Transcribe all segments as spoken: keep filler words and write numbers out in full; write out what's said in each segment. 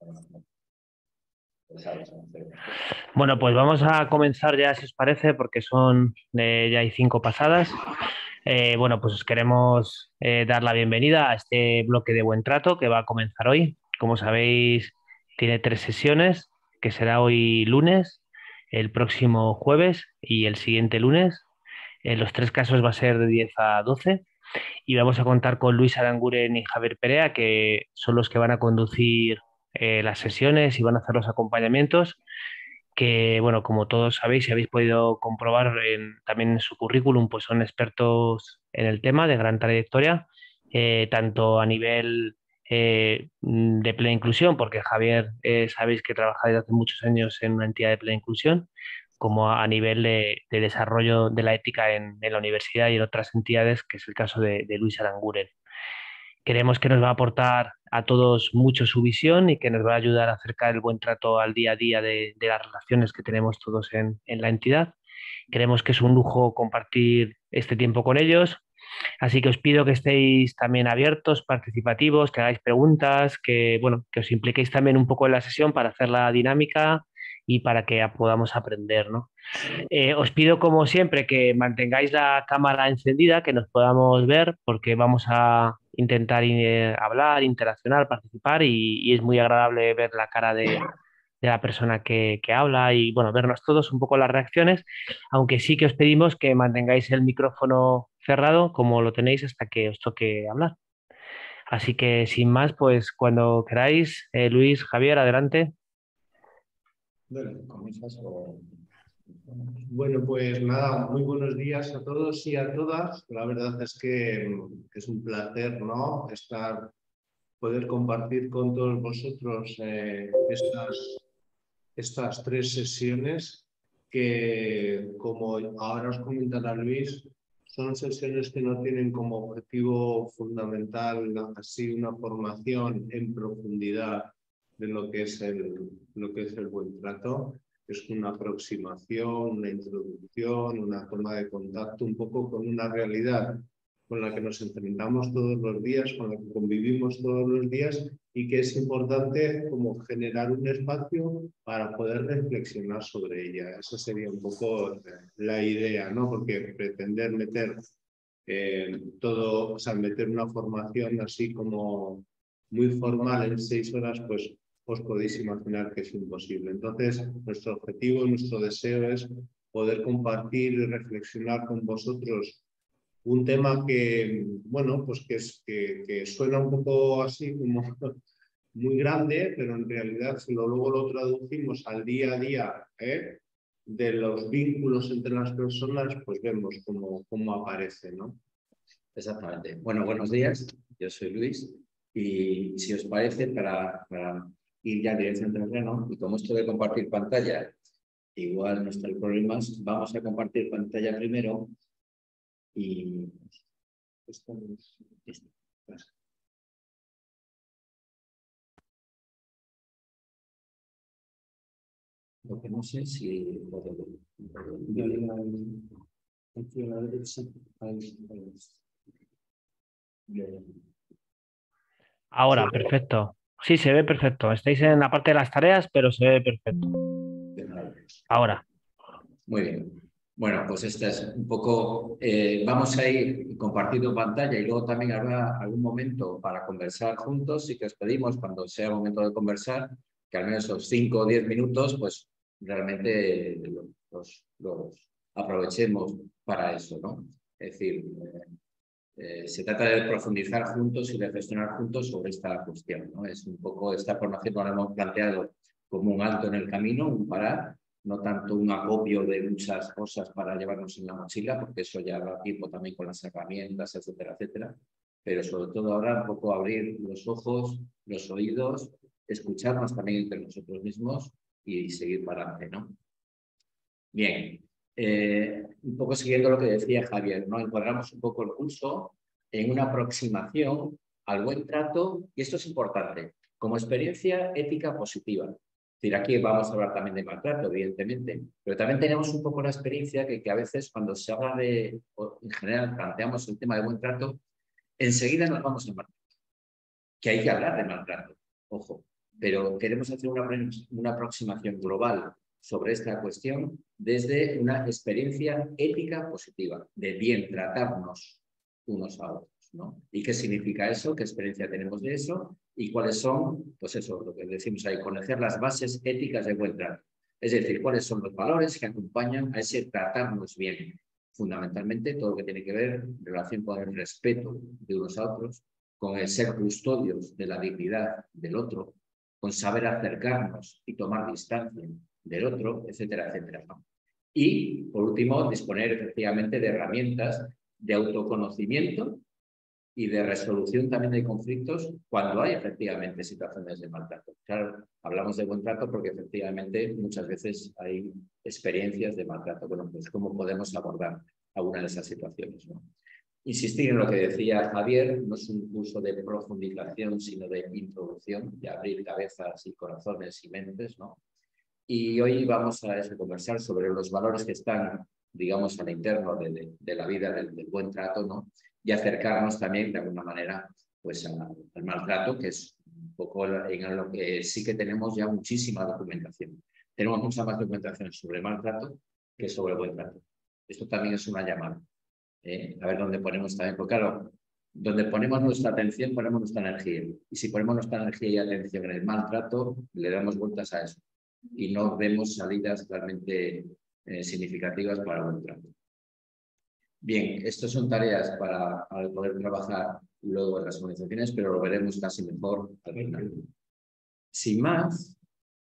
Bueno, pues vamos a comenzar ya, si os parece, porque son eh, ya hay cinco pasadas. Eh, bueno, pues os queremos eh, dar la bienvenida a este bloque de Buen Trato que va a comenzar hoy. Como sabéis, tiene tres sesiones, que será hoy lunes, el próximo jueves y el siguiente lunes. En los tres casos va a ser de diez a doce y vamos a contar con Luis Aranguren y Javier Perea, que son los que van a conducir eh, las sesiones y van a hacer los acompañamientos que, bueno, como todos sabéis y habéis podido comprobar en- también en su currículum, pues son expertos en el tema de gran trayectoria, eh, tanto a nivel eh, mm, de plena inclusión, porque Javier, eh, sabéis que trabaja desde hace muchos años en una entidad de plena inclusión, como a, a nivel de, de desarrollo de la ética en, en la universidad y en otras entidades, que es el caso de, de Luis Aranguren. Creemos que nos va a aportar a todos mucho su visión y que nos va a ayudar a acercar el buen trato al día a día de, de las relaciones que tenemos todos en, en la entidad. Creemos que es un lujo compartir este tiempo con ellos, así que os pido que estéis también abiertos, participativos, que hagáis preguntas, que, bueno, que os impliquéis también un poco en la sesión para hacer la dinámica y para que podamos aprender, ¿no? Eh, os pido, como siempre, que mantengáis la cámara encendida, que nos podamos ver, porque vamos a intentar eh, hablar, interaccionar, participar y, y es muy agradable ver la cara de, de la persona que, que habla y, bueno, vernos todos un poco las reacciones, aunque sí que os pedimos que mantengáis el micrófono cerrado, como lo tenéis, hasta que os toque hablar. Así que, sin más, pues cuando queráis, eh, Luis, Javier, adelante. Bueno, ¿comienzas o...? Bueno, pues nada, muy buenos días a todos y a todas. La verdad es que es un placer, ¿no? Estar, poder compartir con todos vosotros eh, estas, estas tres sesiones que, como ahora os comentará Luis, son sesiones que no tienen como objetivo fundamental así una formación en profundidad de lo que es el, lo que es el buen trato. Es una aproximación, una introducción, una toma de contacto un poco con una realidad con la que nos enfrentamos todos los días, con la que convivimos todos los días y que es importante como generar un espacio para poder reflexionar sobre ella. Esa sería un poco la idea, ¿no? Porque pretender meter eh, todo, o sea, meter una formación así como muy formal en seis horas, pues os podéis imaginar que es imposible. Entonces, nuestro objetivo, nuestro deseo es poder compartir y reflexionar con vosotros un tema que, bueno, pues que, es, que, que suena un poco así como muy grande, pero en realidad si lo, luego lo traducimos al día a día ¿eh? de los vínculos entre las personas, pues vemos cómo, cómo aparece, ¿no? Exactamente. Bueno, buenos días. Yo soy Luis y si os parece, para, para ir ya en dirección del terreno, y como esto de compartir pantalla, igual no está el problema, vamos a compartir pantalla primero y... Esto es... Esto. Lo que no sé si... Ahora, perfecto. Sí, se ve perfecto. Estáis en la parte de las tareas, pero se ve perfecto. Ahora. Muy bien. Bueno, pues esta es un poco... Eh, vamos a ir compartiendo pantalla y luego también habrá algún momento para conversar juntos y que os pedimos cuando sea el momento de conversar, que al menos esos cinco o diez minutos, pues realmente los, los aprovechemos para eso, ¿no? Es decir, eh, eh, se trata de profundizar juntos y reflexionar juntos sobre esta cuestión, ¿no? Es un poco, esta formación lo hemos planteado como un alto en el camino, un parar, no tanto un acopio de muchas cosas para llevarnos en la mochila, porque eso ya da tiempo también con las herramientas, etcétera, etcétera. Pero sobre todo ahora un poco abrir los ojos, los oídos, escucharnos también entre nosotros mismos y seguir para adelante, ¿no? Bien, eh, un poco siguiendo lo que decía Javier, ¿no? Encuadramos un poco el curso en una aproximación al buen trato, y esto es importante, como experiencia ética positiva. Es decir, aquí vamos a hablar también de maltrato, evidentemente, pero también tenemos un poco la experiencia que, que a veces cuando se habla de, o en general planteamos el tema de buen trato, enseguida nos vamos a maltrato, que hay que hablar de maltrato, ojo. pero queremos hacer una, una aproximación global sobre esta cuestión desde una experiencia ética positiva, de bien tratarnos unos a otros, ¿no? ¿Y qué significa eso? ¿Qué experiencia tenemos de eso? ¿Y cuáles son, pues eso, lo que decimos ahí, conocer las bases éticas de buen trato? Es decir, cuáles son los valores que acompañan a ese tratarnos bien. Fundamentalmente, todo lo que tiene que ver en relación con el respeto de unos a otros, con el ser custodios de la dignidad del otro, con saber acercarnos y tomar distancia del otro, etcétera, etcétera, ¿no? Y, por último, disponer efectivamente de herramientas de autoconocimiento y de resolución también de conflictos cuando hay efectivamente situaciones de maltrato. Claro, hablamos de buen trato porque efectivamente muchas veces hay experiencias de maltrato. Bueno, pues cómo podemos abordar alguna de esas situaciones, ¿no? Insistir en lo que decía Javier, no es un curso de profundización, sino de introducción, de abrir cabezas y corazones y mentes, ¿no? Y hoy vamos a eso, conversar sobre los valores que están, digamos, al interno de, de, de la vida del, del buen trato, ¿no? Y acercarnos también, de alguna manera, pues a, al maltrato, que es un poco en lo que sí que tenemos ya muchísima documentación. Tenemos mucha más documentación sobre maltrato que sobre buen trato. Esto también es una llamada. ¿eh? A ver dónde ponemos también, porque claro, donde ponemos nuestra atención, ponemos nuestra energía. Y si ponemos nuestra energía y atención en el maltrato, le damos vueltas a eso. Y no vemos salidas realmente eh, significativas para el buen trato. Bien, estas son tareas para, para poder trabajar luego en las organizaciones, pero lo veremos casi mejor al final. Sin más,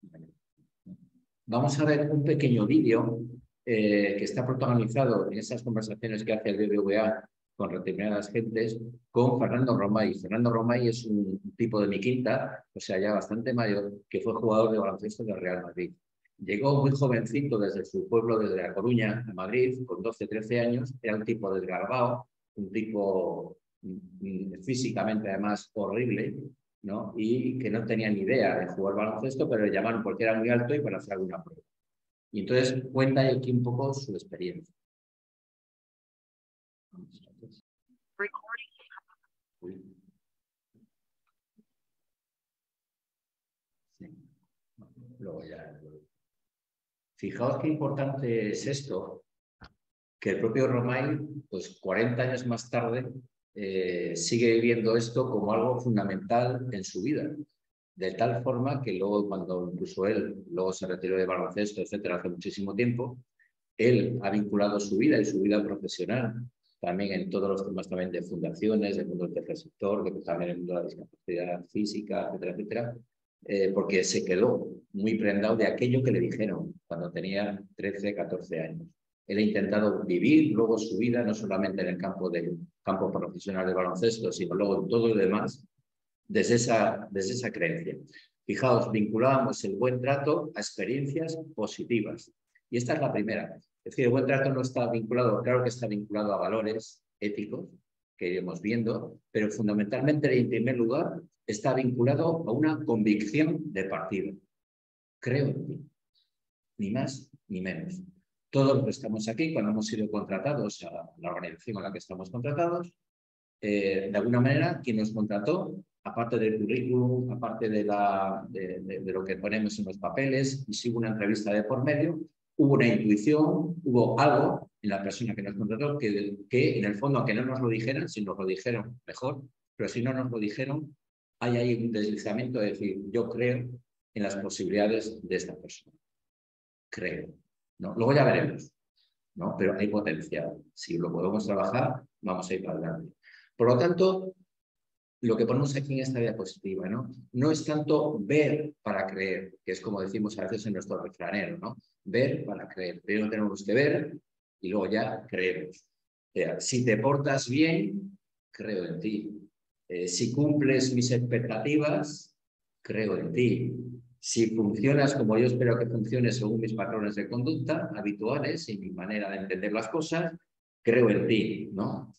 vamos a ver un pequeño vídeo eh, que está protagonizado en esas conversaciones que hace el B B V A con determinadas gentes, con Fernando Romay. Fernando Romay es un tipo de mi quinta, o sea, ya bastante mayor, que fue jugador de baloncesto del Real Madrid. Llegó muy jovencito desde su pueblo, desde La Coruña, a Madrid, con doce, trece años. Era un tipo desgarbado, un tipo mm, físicamente además horrible, ¿no? Y que no tenía ni idea de jugar baloncesto, pero le llamaron porque era muy alto y para hacer alguna prueba. Y entonces cuenta aquí un poco su experiencia. Sí. Luego ya. Fijaos qué importante es esto, que el propio Romay, pues cuarenta años más tarde, eh, sigue viendo esto como algo fundamental en su vida. De tal forma que luego, cuando incluso él luego se retiró de baloncesto, etcétera, hace muchísimo tiempo, él ha vinculado su vida y su vida profesional también en todos los temas también de fundaciones, del mundo del tercer sector, que también en el mundo de la discapacidad física, etcétera, etcétera, eh, porque se quedó muy prendado de aquello que le dijeron cuando tenía trece, catorce años. Él ha intentado vivir luego su vida, no solamente en el campo, del campo profesional de baloncesto, sino luego en todo lo demás, desde esa, desde esa creencia. Fijaos, vinculábamos el buen trato a experiencias positivas. Y esta es la primera. Es decir, el buen trato no está vinculado, claro que está vinculado a valores éticos, que iremos viendo, pero fundamentalmente, en primer lugar, está vinculado a una convicción de partida. Creo en ti. Ni más ni menos. Todos los que estamos aquí, cuando hemos sido contratados a la organización a la que estamos contratados, eh, de alguna manera, quien nos contrató, aparte del currículum, aparte de, la, de, de, de lo que ponemos en los papeles, y si hubo una entrevista de por medio, hubo una intuición, hubo algo en la persona que nos contrató que, que en el fondo, aunque no nos lo dijeran, si nos lo dijeron, mejor, pero si no nos lo dijeron, hay ahí un deslizamiento de decir, yo creo en las posibilidades de esta persona. Creo. ¿no? Luego ya veremos, ¿no? Pero hay potencial. Si lo podemos trabajar, vamos a ir para adelante. Por lo tanto, lo que ponemos aquí en esta diapositiva, ¿no? No es tanto ver para creer, que es como decimos a veces en nuestro refranero, ¿no? Ver para creer. Primero tenemos que ver y luego ya creemos. O sea, si te portas bien, creo en ti. Eh, si cumples mis expectativas, creo en ti. Si funcionas como yo espero que funcione según mis patrones de conducta habituales y mi manera de entender las cosas, creo en ti, ¿no?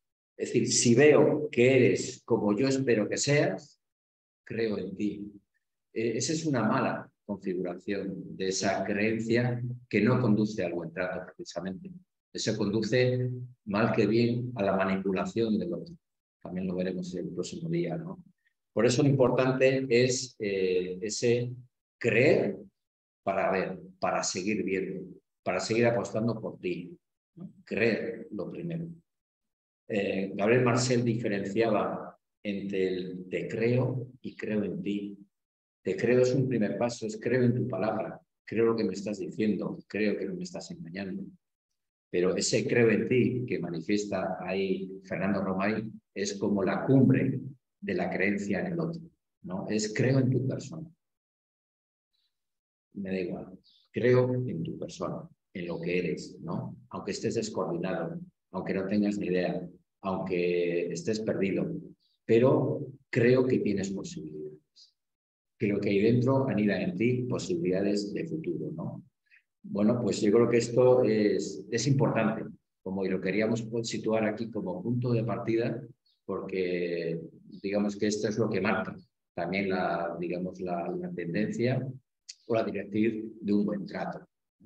Es decir, si veo que eres como yo espero que seas, creo en ti. Eh, esa es una mala configuración de esa creencia que no conduce al buen trato, precisamente. Eso conduce, mal que bien, a la manipulación del otro. También lo veremos el próximo día, ¿no? Por eso lo importante es eh, ese creer para ver, para seguir viendo, para seguir apostando por ti. ¿No? Creer lo primero. Eh, Gabriel Marcel diferenciaba entre el te creo y creo en ti. Te creo es un primer paso, es creo en tu palabra, creo lo que me estás diciendo, creo que no me estás engañando. Pero ese creo en ti que manifiesta ahí Fernando Romay es como la cumbre de la creencia en el otro, ¿no? Es creo en tu persona. Me da igual, creo en tu persona, en lo que eres, ¿no? Aunque estés descoordinado, aunque no tengas ni idea, aunque estés perdido, pero creo que tienes posibilidades. Creo que ahí dentro anidan en ti posibilidades de futuro, ¿no? Bueno, pues yo creo que esto es, es importante, como lo queríamos situar aquí como punto de partida, porque digamos que esto es lo que marca también la, digamos, la, la tendencia o la directriz de un buen trato.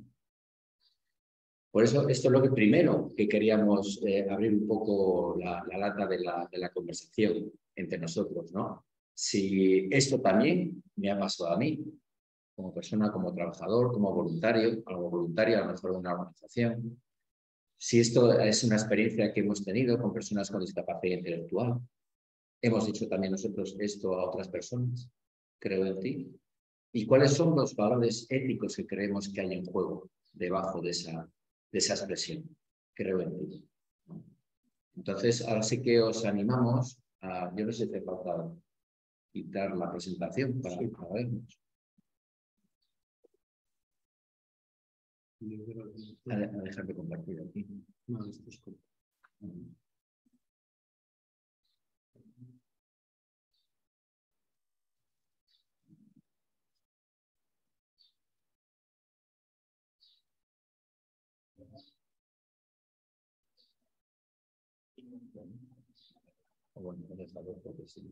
Por eso esto es lo que primero que queríamos eh, abrir un poco la, la lata de la, de la conversación entre nosotros, ¿no? Si esto también me ha pasado a mí, como persona, como trabajador, como voluntario, algo voluntario, a lo mejor de una organización. Si esto es una experiencia que hemos tenido con personas con discapacidad intelectual, hemos dicho también nosotros esto a otras personas, creo en ti. ¿Y cuáles son los valores éticos que creemos que hay en juego debajo de esa, de esa expresión? Creo en ti. Entonces, ahora sí que os animamos a, yo no sé si te falta quitar la presentación para, sí. para vernos. A, a dejar de compartir aquí. No, esto es como... Bueno, porque sí.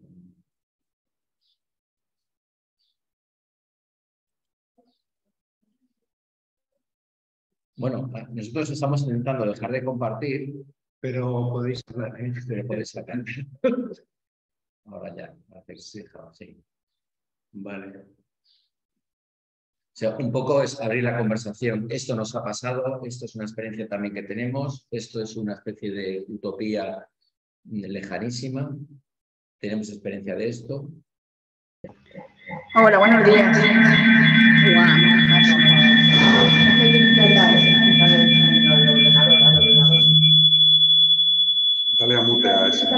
Bueno, nosotros estamos intentando dejar de compartir, pero podéis hablar, ¿eh? Pero podéis sacar. Ahora ya, hacerse, sí. Vale. O sea, un poco es abrir la conversación. Esto nos ha pasado, esto es una experiencia también que tenemos, esto es una especie de utopía lejanísima. Tenemos experiencia de esto. Hola, buenos días. Dale a mute a ese.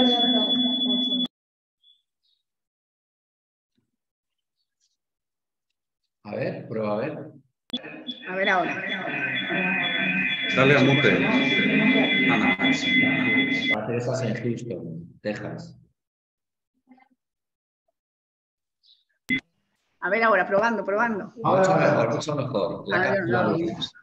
A ver, prueba a ver. A ver ahora. Dale a mute. Ana. Para estás en Houston, Texas. A ver ahora, probando, probando. Mucho mejor, mucho mejor. La ver, no,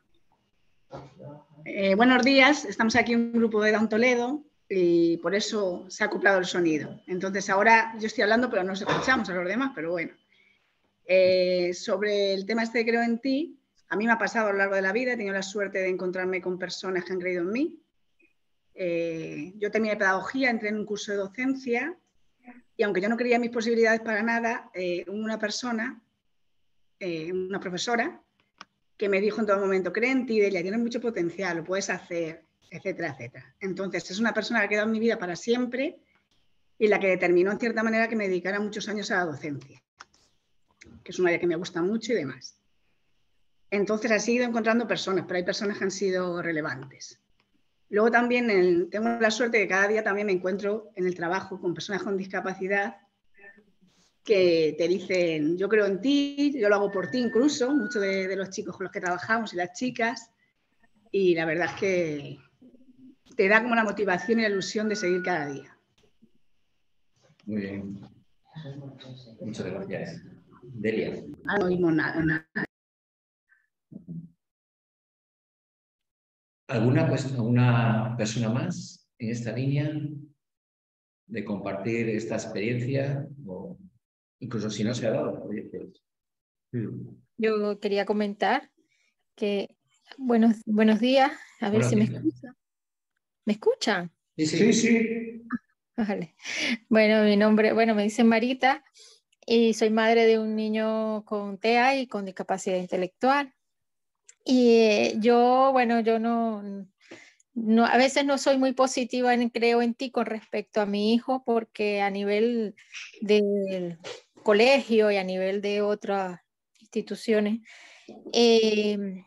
eh, buenos días, estamos aquí en un grupo de Down Toledo y por eso se ha acoplado el sonido. Entonces ahora yo estoy hablando, pero no nos escuchamos a los demás, pero bueno. Eh, sobre el tema este de Creo en ti, a mí me ha pasado a lo largo de la vida, he tenido la suerte de encontrarme con personas que han creído en mí. Eh, yo terminé pedagogía, entré en un curso de docencia y aunque yo no creía en mis posibilidades para nada, eh, una persona, eh, una profesora, que me dijo en todo momento, cree en ti, Delia, tienes mucho potencial, lo puedes hacer, etcétera, etcétera. Entonces, es una persona que ha quedado en mi vida para siempre y la que determinó en cierta manera que me dedicara muchos años a la docencia, que es un área que me gusta mucho y demás. Entonces, he ido encontrando personas, pero hay personas que han sido relevantes. Luego también el, tengo la suerte de que cada día también me encuentro en el trabajo con personas con discapacidad que te dicen, yo creo en ti, yo lo hago por ti incluso, muchos de, de los chicos con los que trabajamos y las chicas, y la verdad es que te da como la motivación y la ilusión de seguir cada día. Muy bien. Muchas gracias. Delia. Ah, no oímos nada, nada. ¿Alguna, pues, ¿Alguna persona más en esta línea de compartir esta experiencia? O incluso si no se ha dado. Oye, pues... Yo quería comentar que buenos, buenos días, a ver Buenos si me días. escuchan. ¿Me escuchan? Sí, sí. Sí, sí. Vale. Bueno, mi nombre, bueno, me dicen Marita y soy madre de un niño con T E A y con discapacidad intelectual. Y eh, yo, bueno, yo no, no, a veces no soy muy positiva en creo en ti con respecto a mi hijo, porque a nivel del colegio y a nivel de otras instituciones, eh,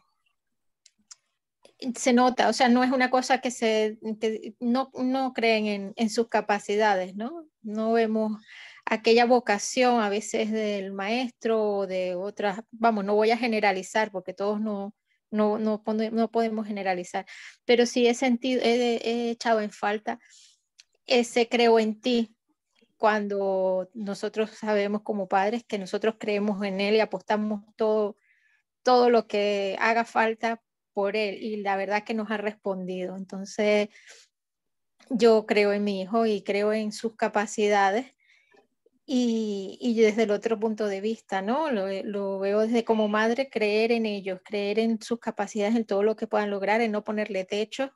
se nota, o sea, no es una cosa que se, que no, no creen en, en sus capacidades, ¿no? No vemos aquella vocación a veces del maestro o de otras, vamos, no voy a generalizar porque todos no, no, no, no podemos generalizar, pero sí he sentido, he, he echado en falta ese creo en ti, cuando nosotros sabemos como padres que nosotros creemos en él y apostamos todo, todo lo que haga falta por él, y la verdad que nos ha respondido. Entonces, yo creo en mi hijo y creo en sus capacidades, y, y desde el otro punto de vista, ¿no? Lo, lo veo desde como madre, creer en ellos, creer en sus capacidades, en todo lo que puedan lograr, en no ponerle techo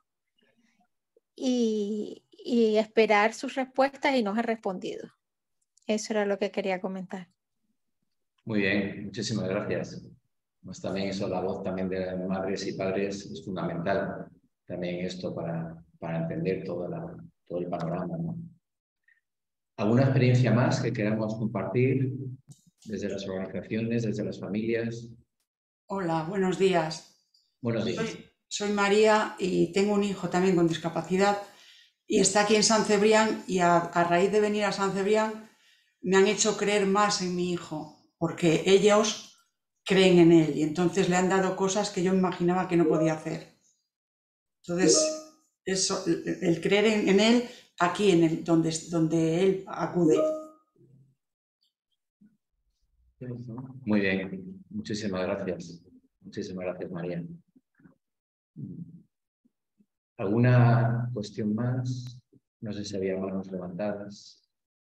y, y esperar sus respuestas, y nos ha respondido. Eso era lo que quería comentar. Muy bien, muchísimas gracias. Pues también eso, la voz también de madres y padres es fundamental. También esto para, para entender toda la, todo el panorama, ¿no? ¿Alguna experiencia más que queramos compartir desde las organizaciones, desde las familias? Hola, buenos días. Buenos días. Soy, soy María y tengo un hijo también con discapacidad y está aquí en San Cebrián, y a, a raíz de venir a San Cebrián me han hecho creer más en mi hijo, porque ellos creen en él y entonces le han dado cosas que yo imaginaba que no podía hacer. Entonces, eso, el, el creer en, en él aquí, en el, donde, donde él acude. Muy bien, muchísimas gracias. Muchísimas gracias, María. ¿Alguna cuestión más? No sé si había manos levantadas.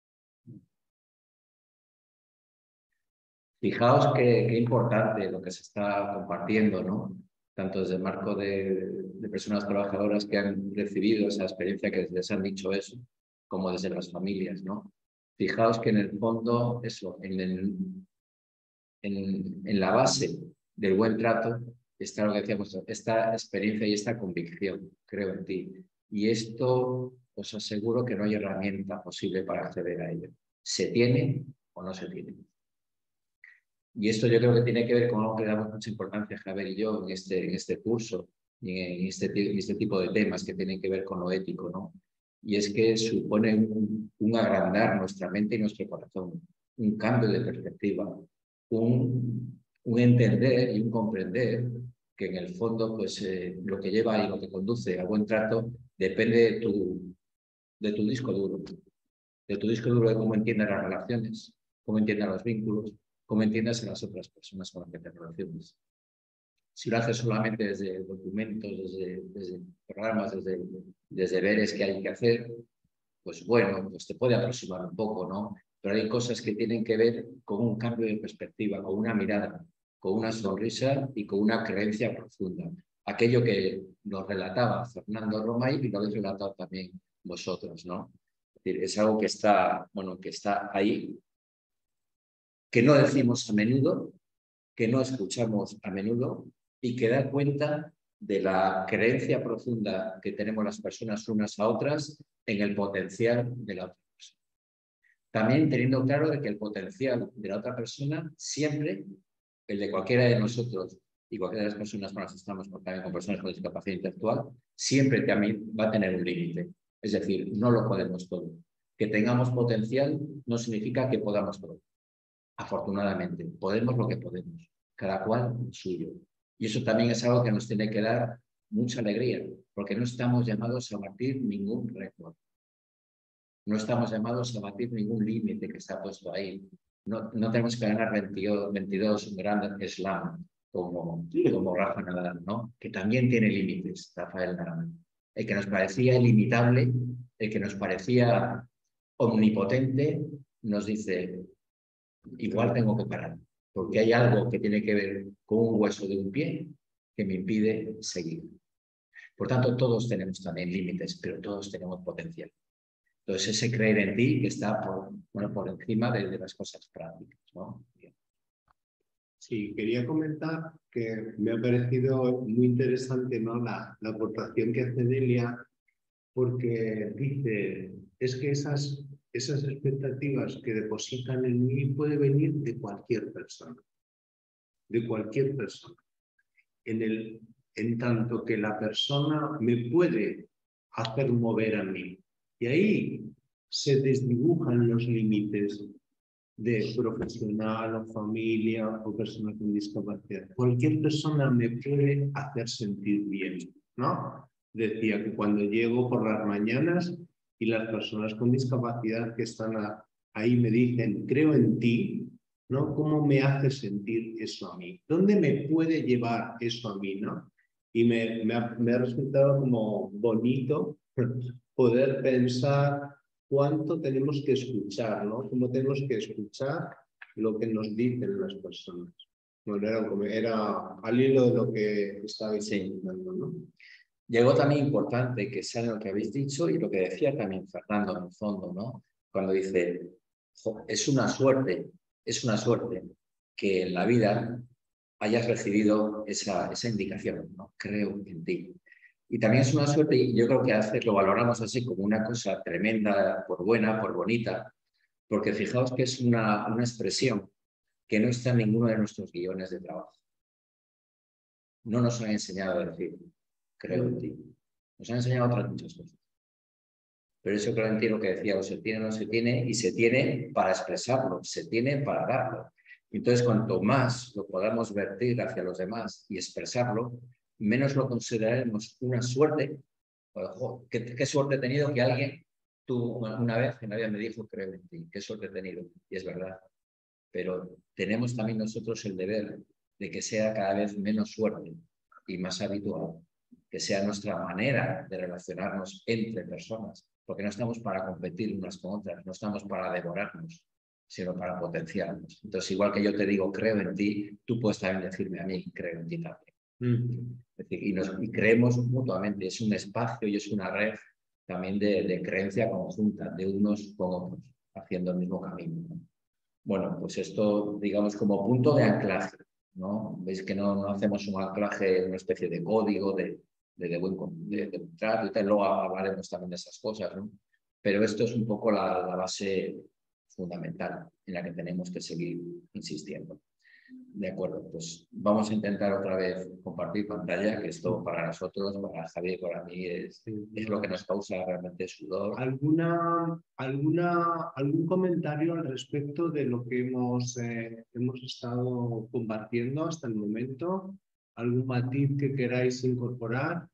Fijaos qué, qué importante lo que se está compartiendo, ¿no? Tanto desde el marco de, de personas trabajadoras que han recibido esa experiencia, que les han dicho eso, como desde las familias, ¿no? Fijaos que en el fondo, eso, en, el, en, en la base del buen trato está lo que decíamos, esta experiencia y esta convicción, creo en ti. Y esto os aseguro que no hay herramienta posible para acceder a ello. ¿Se tiene o no se tiene? Y esto yo creo que tiene que ver con algo que le damos mucha importancia, Javier y yo, en este, en este curso y en este, en este tipo de temas que tienen que ver con lo ético, ¿no? Y es que supone un, un agrandar nuestra mente y nuestro corazón, un cambio de perspectiva, un, un entender y un comprender que en el fondo pues, eh, lo que lleva y lo que conduce a buen trato depende de tu, de tu disco duro, de tu disco duro de cómo entiendes las relaciones, cómo entiendes los vínculos, cómo entiendas a las otras personas con las que te relacionas. Si lo haces solamente desde documentos, desde, desde programas, desde, desde deberes que hay que hacer, pues bueno, pues te puede aproximar un poco, ¿no? Pero hay cosas que tienen que ver con un cambio de perspectiva, con una mirada, con una sonrisa y con una creencia profunda. Aquello que nos relataba Fernando Romay y lo habéis relatado también vosotros, ¿no? Es decir, es algo que está, bueno, que está ahí, que no decimos a menudo, que no escuchamos a menudo y que da cuenta de la creencia profunda que tenemos las personas unas a otras en el potencial de la otra persona. También teniendo claro de que el potencial de la otra persona siempre, el de cualquiera de nosotros y cualquiera de las personas con las que estamos, también con personas con discapacidad intelectual, siempre también va a tener un límite. Es decir, no lo podemos todo. Que tengamos potencial no significa que podamos todo. Afortunadamente, podemos lo que podemos, cada cual lo suyo. Y eso también es algo que nos tiene que dar mucha alegría, porque no estamos llamados a batir ningún récord. No estamos llamados a batir ningún límite que está puesto ahí. No, no tenemos que ganar veintidós, veintidós Grand Slam como, como Rafa Nadal, ¿no? Que también tiene límites, Rafael Nadal. El que nos parecía ilimitable, el que nos parecía omnipotente, nos dice: igual tengo que parar, porque hay algo que tiene que ver con un hueso de un pie que me impide seguir. Por tanto, todos tenemos también límites, pero todos tenemos potencial. Entonces, ese creer en ti que está por, bueno, por encima de, de las cosas prácticas, ¿no? Sí, quería comentar que me ha parecido muy interesante, ¿no?, la, la aportación que hace Delia, porque dice, es que esas, esas expectativas que depositan en mí puede venir de cualquier persona, de cualquier persona. En, el, en tanto que la persona me puede hacer mover a mí. Y ahí se desdibujan los límites de profesional o familia o persona con discapacidad. Cualquier persona me puede hacer sentir bien, ¿no? Decía que cuando llego por las mañanas y las personas con discapacidad que están a, ahí me dicen, creo en ti, ¿no? ¿Cómo me hace sentir eso a mí? ¿Dónde me puede llevar eso a mí, no? Y me, me, ha, me ha resultado como bonito poder pensar cuánto tenemos que escuchar, ¿no? Cómo tenemos que escuchar lo que nos dicen las personas. Bueno, era, era al hilo de lo que estabais diciendo, ¿no? Y algo también importante que sea lo que habéis dicho y lo que decía también Fernando en el fondo, ¿no? Cuando dice, es una suerte, es una suerte que en la vida hayas recibido esa, esa indicación, ¿no? Creo en ti. Y también es una suerte, y yo creo que a veces lo valoramos así como una cosa tremenda, por buena, por bonita, porque fijaos que es una, una expresión que no está en ninguno de nuestros guiones de trabajo. No nos han enseñado a decir, creo en ti. Nos han enseñado otras muchas cosas. Pero eso creo en ti, lo que decía, o se tiene o no se tiene, y se tiene para expresarlo, se tiene para darlo. Entonces, cuanto más lo podamos vertir hacia los demás y expresarlo, menos lo consideraremos una suerte. Ojo, ¿qué, qué suerte he tenido que alguien, tú una vez que nadie me dijo, creo en ti, qué suerte he tenido, y es verdad. Pero tenemos también nosotros el deber de que sea cada vez menos suerte y más habitual, que sea nuestra manera de relacionarnos entre personas, porque no estamos para competir unas con otras, no estamos para devorarnos, sino para potenciarnos. Entonces, igual que yo te digo, creo en ti, tú puedes también decirme a mí, creo en ti también. Mm. Es decir, y, nos, y creemos mutuamente, es un espacio y es una red también de, de creencia conjunta, de unos con otros, haciendo el mismo camino, ¿no? Bueno, pues esto, digamos, como punto de anclaje, ¿no? Veis que no, no hacemos un anclaje, una especie de código de, de, de buen de, de trato, y tal, luego hablaremos también de esas cosas, ¿no? Pero esto es un poco la, la base fundamental en la que tenemos que seguir insistiendo. De acuerdo, pues vamos a intentar otra vez compartir pantalla, que esto para nosotros, para Javier y para mí, es, es lo que nos causa realmente sudor. ¿Alguna, alguna, ¿Algún comentario al respecto de lo que hemos, eh, hemos estado compartiendo hasta el momento? ¿Algún matiz que queráis incorporar?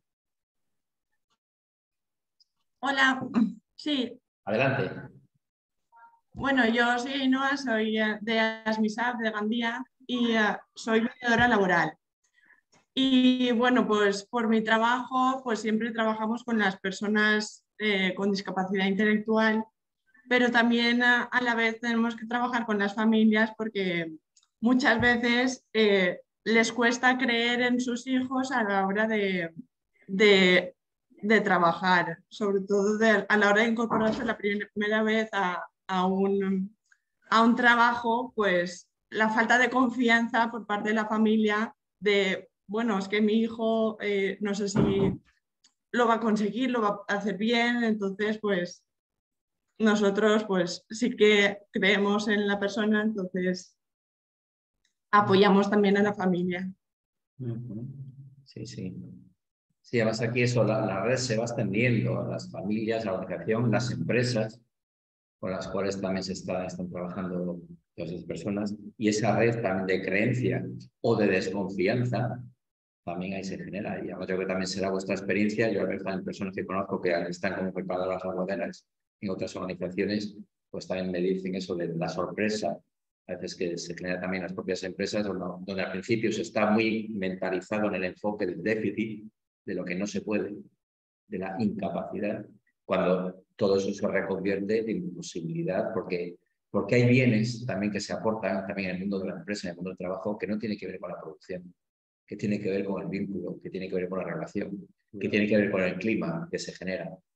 Hola, sí. Adelante. Bueno, yo soy Ainhoa, soy de Asmisab, de Gandía, y uh, soy mediadora laboral. Y bueno, pues por mi trabajo, pues siempre trabajamos con las personas eh, con discapacidad intelectual, pero también a, a la vez tenemos que trabajar con las familias porque muchas veces eh, les cuesta creer en sus hijos a la hora de, de, de trabajar, sobre todo de, a la hora de incorporarse la primera vez a, a, un, a un trabajo, pues la falta de confianza por parte de la familia de, bueno, es que mi hijo eh, no sé si lo va a conseguir, lo va a hacer bien, entonces pues nosotros pues sí que creemos en la persona, entonces apoyamos también a la familia. Sí, sí. Sí, además aquí eso, la, la red se va extendiendo a las familias, a la organización, las empresas con las cuales también se está, están trabajando todas esas personas, y esa red también de creencia o de desconfianza también ahí se genera. Y además yo creo que también será vuestra experiencia. Yo también personas que conozco que están como preparadoras aguaderas en otras organizaciones, pues también me dicen eso de la sorpresa, a veces que se genera también en las propias empresas, donde, donde al principio se está muy mentalizado en el enfoque del déficit, de lo que no se puede, de la incapacidad, cuando todo eso se reconvierte en posibilidad, porque, porque hay bienes también que se aportan también en el mundo de la empresa, en el mundo del trabajo, que no tiene que ver con la producción, que tiene que ver con el vínculo, que tiene que ver con la relación, que tiene que ver con el clima que se genera.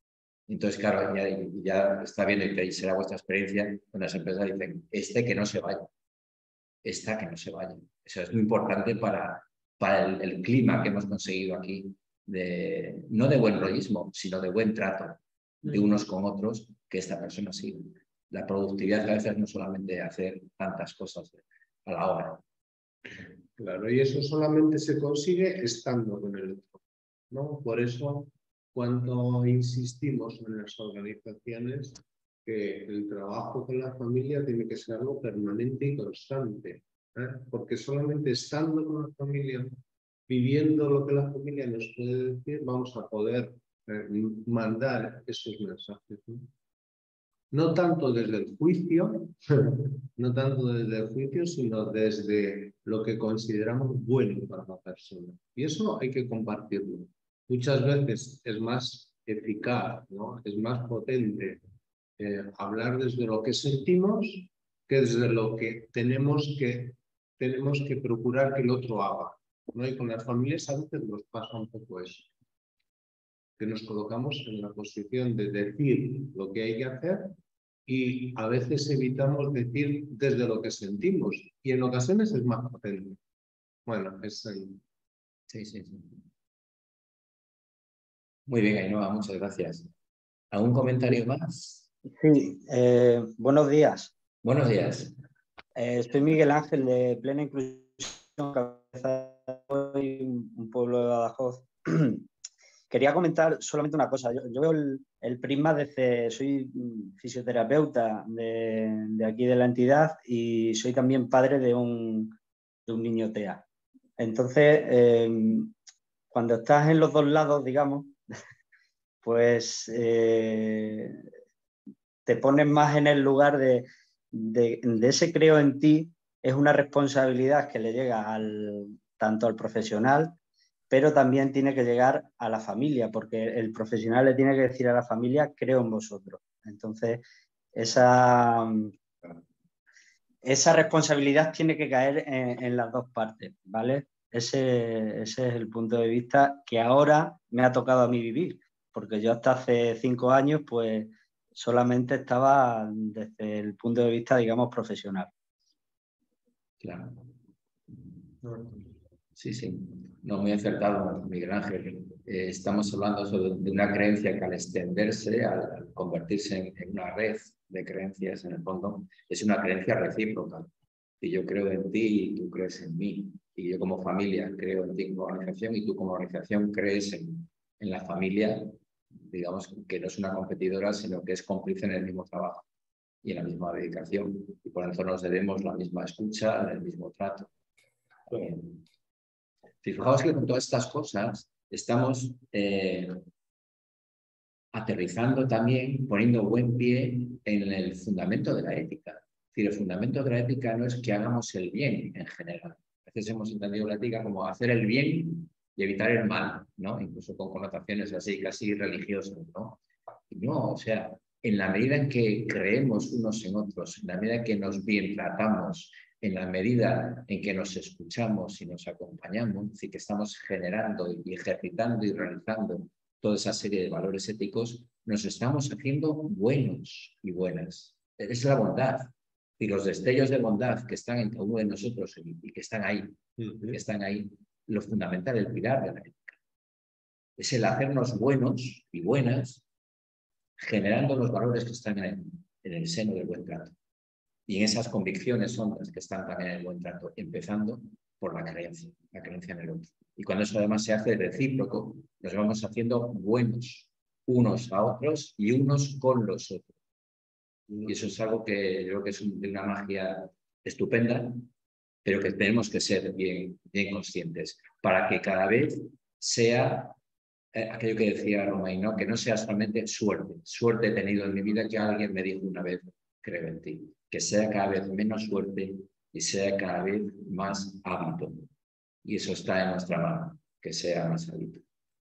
Entonces, claro, ya, ya está viendo y será vuestra experiencia, cuando las empresas dicen, este que no se vaya, esta que no se vaya. Eso es muy importante para, para el, el clima que hemos conseguido aquí, de, no de buen rollismo, sino de buen trato de unos con otros, que esta persona siga. La productividad a veces no solamente hacer tantas cosas a la hora. Claro, y eso solamente se consigue estando con el otro, ¿no? Por eso, cuando insistimos en las organizaciones, que el trabajo con la familia tiene que ser algo permanente y constante, ¿eh? Porque solamente estando con la familia, viviendo lo que la familia nos puede decir, vamos a poder eh, mandar esos mensajes, ¿no? No tanto desde el juicio, no tanto desde el juicio, sino desde lo que consideramos bueno para la persona. Y eso hay que compartirlo. Muchas veces es más eficaz, ¿no? Es más potente eh, hablar desde lo que sentimos que desde lo que tenemos que, tenemos que procurar que el otro haga, ¿no? Y con las familias a veces nos pasa un poco eso, que nos colocamos en la posición de decir lo que hay que hacer y a veces evitamos decir desde lo que sentimos y en ocasiones es más potente. Bueno, es ahí. Sí, sí, sí. Muy bien, Ainhoa, muchas gracias. ¿Algún comentario más? Sí, eh, buenos días. Buenos días. Eh, soy Miguel Ángel de Plena Inclusión, Cabeza de un pueblo de Badajoz. Quería comentar solamente una cosa. Yo, yo veo el, el prisma desde... Soy fisioterapeuta de, de aquí de la entidad y soy también padre de un, de un niño T E A. Entonces, eh, cuando estás en los dos lados, digamos, pues eh, te pones más en el lugar de, de, de ese creo en ti. Es una responsabilidad que le llega al, tanto al profesional, pero también tiene que llegar a la familia, porque el profesional le tiene que decir a la familia, creo en vosotros. Entonces, esa, esa responsabilidad tiene que caer en, en las dos partes, ¿vale? Ese, ese es el punto de vista que ahora me ha tocado a mí vivir, porque yo hasta hace cinco años, pues, solamente estaba desde el punto de vista, digamos, profesional. Claro. Sí, sí. No, muy acertado, Miguel Ángel. Eh, estamos hablando sobre, de una creencia que al extenderse, al, al convertirse en, en una red de creencias, en el fondo, es una creencia recíproca. Y yo creo en ti y tú crees en mí. Y yo como familia creo en ti como organización y tú como organización crees en, en la familia, digamos que no es una competidora, sino que es cómplice en el mismo trabajo y en la misma dedicación. Y por eso nos debemos la misma escucha, el mismo trato. Eh, Fijaos que con todas estas cosas estamos eh, aterrizando también, poniendo buen pie en el fundamento de la ética. Es decir, el fundamento de la ética no es que hagamos el bien en general. A veces hemos entendido la ética como hacer el bien y evitar el mal, ¿no? Incluso con connotaciones así, casi religiosas, ¿no? No, o sea, en la medida en que creemos unos en otros, en la medida en que nos bien tratamos, en la medida en que nos escuchamos y nos acompañamos, es decir, que estamos generando y ejercitando y realizando toda esa serie de valores éticos, nos estamos haciendo buenos y buenas. Es la bondad. Y los destellos de bondad que están en cada uno de nosotros y que están ahí, uh-huh. que están ahí, lo fundamental, el pilar de la ética. Es el hacernos buenos y buenas, generando los valores que están en el, en el seno del buen trato. Y en esas convicciones hondas que están también en el buen trato, empezando por la creencia, la creencia en el otro. Y cuando eso además se hace recíproco, nos vamos haciendo buenos unos a otros y unos con los otros. Y eso es algo que yo creo que es de una magia estupenda, pero que tenemos que ser bien, bien conscientes para que cada vez sea eh, aquello que decía Romain, ¿no? Que no sea solamente suerte. Suerte he tenido en mi vida, que alguien me dijo una vez, creo en ti. Que sea cada vez menos suerte y sea cada vez más hábito. Y eso está en nuestra mano, que sea más hábito.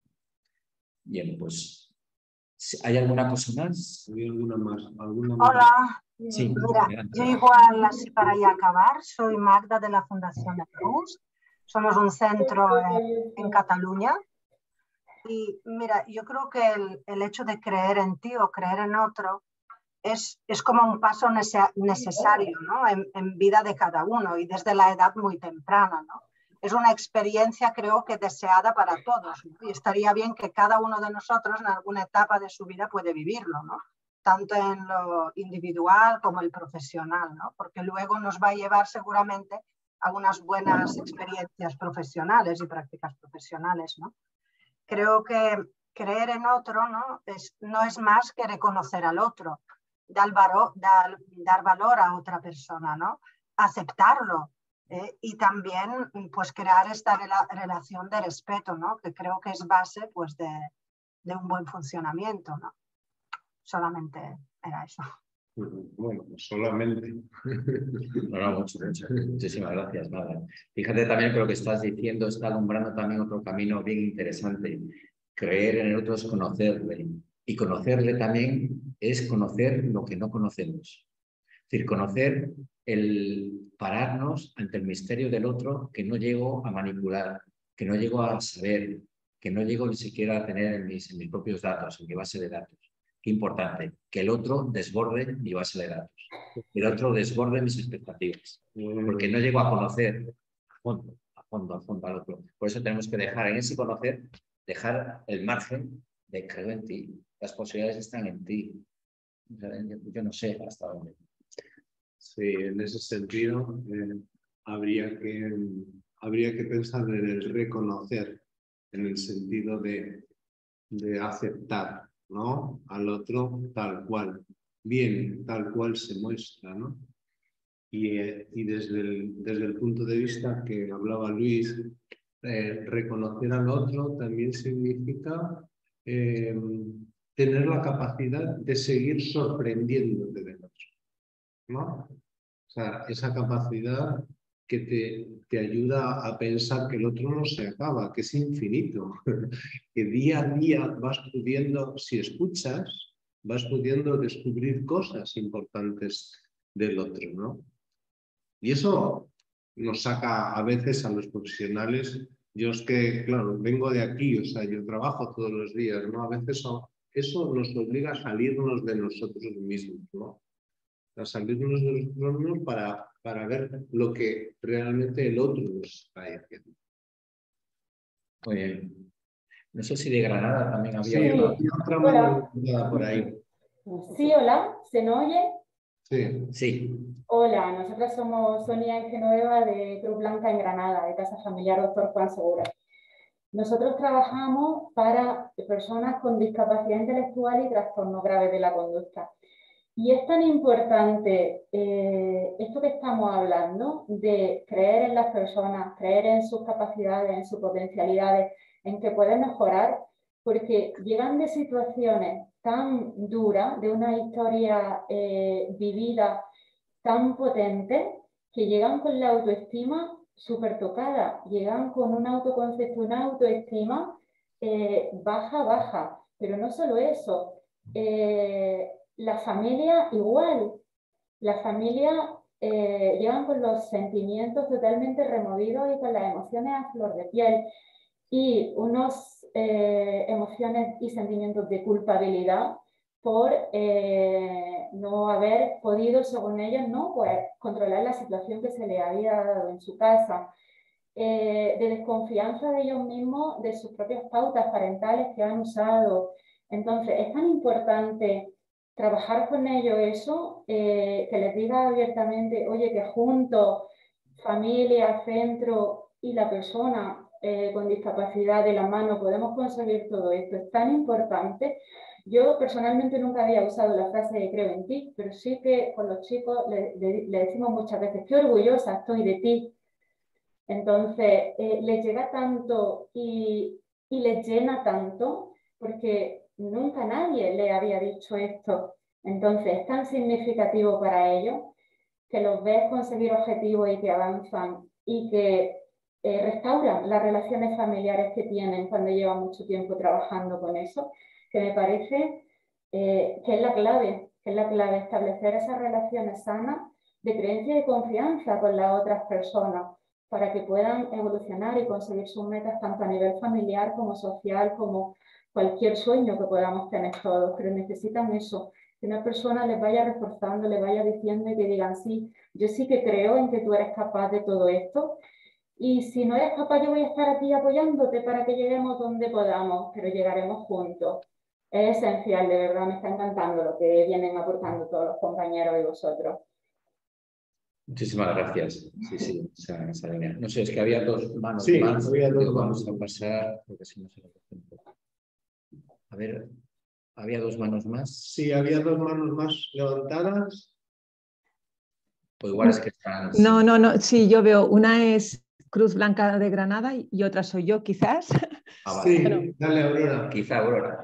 Bien, pues, ¿hay alguna cosa más? ¿Hay alguna más? ¿Alguna más? Hola, sí, mira, yo igual, así para ya acabar, soy Magda de la Fundación Cruz. Somos un centro en, en Cataluña. Y mira, yo creo que el, el hecho de creer en ti o creer en otro es, es como un paso necesario, ¿no? En, en vida de cada uno y desde la edad muy temprana, ¿no? Es una experiencia, creo que deseada para todos, ¿no? Y estaría bien que cada uno de nosotros en alguna etapa de su vida puede vivirlo, ¿no? Tanto en lo individual como el profesional, ¿no? Porque luego nos va a llevar seguramente a unas buenas experiencias profesionales y prácticas profesionales, ¿no? Creo que creer en otro, ¿no? Es, no es más que reconocer al otro, dar, valor, dar, dar valor a otra persona, ¿no? Aceptarlo eh, y también pues, crear esta rela relación de respeto, ¿no? Que creo que es base pues, de, de un buen funcionamiento, ¿no? Solamente era eso. Bueno, pues solamente. No, no, mucho, mucho. Muchísimas gracias, Nada. Fíjate también que lo que estás diciendo está alumbrando también otro camino bien interesante. Creer en el otro es conocerle. Y conocerle también es conocer lo que no conocemos. Es decir, conocer el pararnos ante el misterio del otro que no llego a manipular, que no llego a saber, que no llego ni siquiera a tener en mis, en mis propios datos, en mi base de datos. Qué importante, que el otro desborde mi base de datos, que el otro desborde mis expectativas, porque no llego a conocer a fondo, a fondo, a fondo al otro. Por eso tenemos que dejar en ese conocer, dejar el margen de creo en ti. Las posibilidades están en ti. Yo no sé hasta dónde. Sí, en ese sentido eh, habría, que, habría que pensar en el reconocer, en el sentido de, de aceptar, ¿no? Al otro tal cual, bien, tal cual se muestra, ¿no? Y, eh, y desde, el, desde el punto de vista que hablaba Luis, eh, reconocer al otro también significa eh, tener la capacidad de seguir sorprendiéndote del otro, ¿no? O sea, esa capacidad que te, te ayuda a pensar que el otro no se acaba, que es infinito, que día a día vas pudiendo, si escuchas, vas pudiendo descubrir cosas importantes del otro, ¿no? Y eso nos saca a veces a los profesionales. Yo es que, claro, vengo de aquí, o sea, yo trabajo todos los días, ¿no? A veces eso, eso nos obliga a salirnos de nosotros mismos, ¿no? A salirnos de nosotros mismos para, para ver lo que realmente el otro nos está haciendo. Muy bien. No sé si de Granada también había Sí, otra, sí. Otra Hola. mano por ahí. Sí, hola, ¿se me oye? Sí. Sí. Hola, nosotros somos Sonia y Genoveva de Cruz Blanca en Granada, de Casa Familiar Doctor Juan Segura. Nosotros trabajamos para personas con discapacidad intelectual y trastornos graves de la conducta. Y es tan importante eh, esto que estamos hablando de creer en las personas, creer en sus capacidades, en sus potencialidades, en que pueden mejorar, porque llegan de situaciones tan duras, de una historia eh, vivida tan potente, que llegan con la autoestima súper tocada, llegan con un autoconcepto, una autoestima eh, baja, baja. Pero no solo eso, eh, la familia igual, la familia eh, llegan con los sentimientos totalmente removidos y con las emociones a flor de piel y unas eh, emociones y sentimientos de culpabilidad por eh, no haber podido, según ellos, ¿no? Pues, controlar la situación que se les había dado en su casa, eh, de desconfianza de ellos mismos, de sus propias pautas parentales que han usado. Entonces, es tan importante trabajar con ellos eso, eh, que les diga abiertamente, oye, que juntos, familia, centro y la persona eh, con discapacidad de la mano podemos conseguir todo esto. Es tan importante. Yo personalmente nunca había usado la frase de creo en ti, pero sí que con los chicos le, le, le decimos muchas veces, qué orgullosa estoy de ti. Entonces, eh, les llega tanto y, y les llena tanto porque nunca nadie le había dicho esto. Entonces, es tan significativo para ellos que los ves conseguir objetivos y que avanzan y que eh, restauran las relaciones familiares que tienen cuando llevan mucho tiempo trabajando con eso, que me parece eh, que es la clave, que es la clave, establecer esas relaciones sanas de creencia y de confianza con las otras personas. para que puedan evolucionar y conseguir sus metas tanto a nivel familiar como social, como cualquier sueño que podamos tener todos, pero necesitan eso, que una persona les vaya reforzando, les vaya diciendo y que digan, sí, yo sí que creo en que tú eres capaz de todo esto, y si no eres capaz yo voy a estar aquí apoyándote para que lleguemos donde podamos, pero llegaremos juntos. Es esencial, de verdad, me está encantando lo que vienen aportando todos los compañeros y vosotros. Muchísimas gracias. Sí, sí, esa, esa línea. No sé, es que había dos manos Sí, más. había dos Digo, vamos manos. a pasar, porque si no se lo coge un poco. A ver, ¿había dos manos más? Sí, había dos manos más levantadas. O igual es que están... No, no, no, sí, yo veo, una es Cruz Blanca de Granada y otra soy yo, quizás. Ah, vale. Sí, Bueno, dale, Aurora. Quizá Aurora.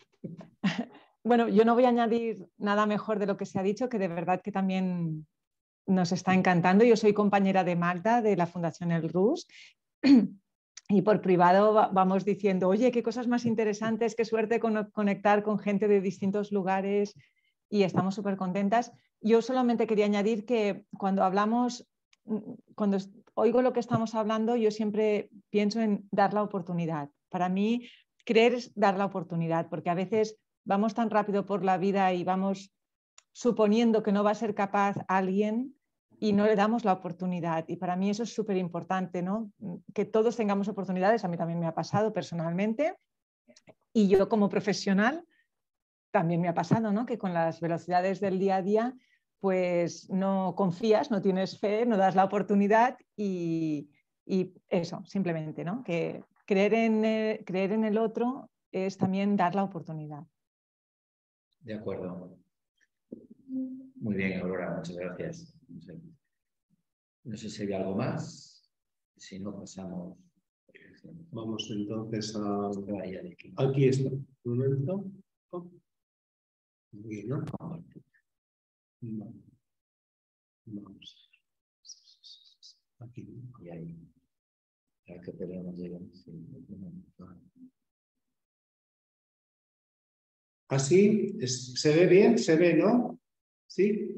bueno, yo no voy a añadir nada mejor de lo que se ha dicho, que de verdad que también nos está encantando. Yo soy compañera de Magda de la Fundación El Rus y por privado va- vamos diciendo, oye, qué cosas más interesantes, qué suerte con conectar con gente de distintos lugares y estamos súper contentas. Yo solamente quería añadir que cuando hablamos, cuando oigo lo que estamos hablando, yo siempre pienso en dar la oportunidad. Para mí, creer es dar la oportunidad, porque a veces vamos tan rápido por la vida y vamos suponiendo que no va a ser capaz alguien y no le damos la oportunidad. Y para mí eso es súper importante, ¿no? Que todos tengamos oportunidades. A mí también me ha pasado personalmente. Y yo como profesional también me ha pasado, ¿no? Que con las velocidades del día a día, pues no confías, no tienes fe, no das la oportunidad y, y eso, simplemente, ¿no? Que creer en, eh, creer en el otro es también dar la oportunidad. De acuerdo. Muy bien, Aurora, muchas gracias. No sé, no sé si hay algo más. Si no, pasamos. Vamos entonces a... Ahí, ahí, aquí. Aquí está. Un momento. Aquí, ¿no? Vale. Vamos. Aquí. Y ahí. Para que podamos llegar. Sí. ¿Así? Es- ¿Se ve bien? ¿Se ve, no? ¿Sí?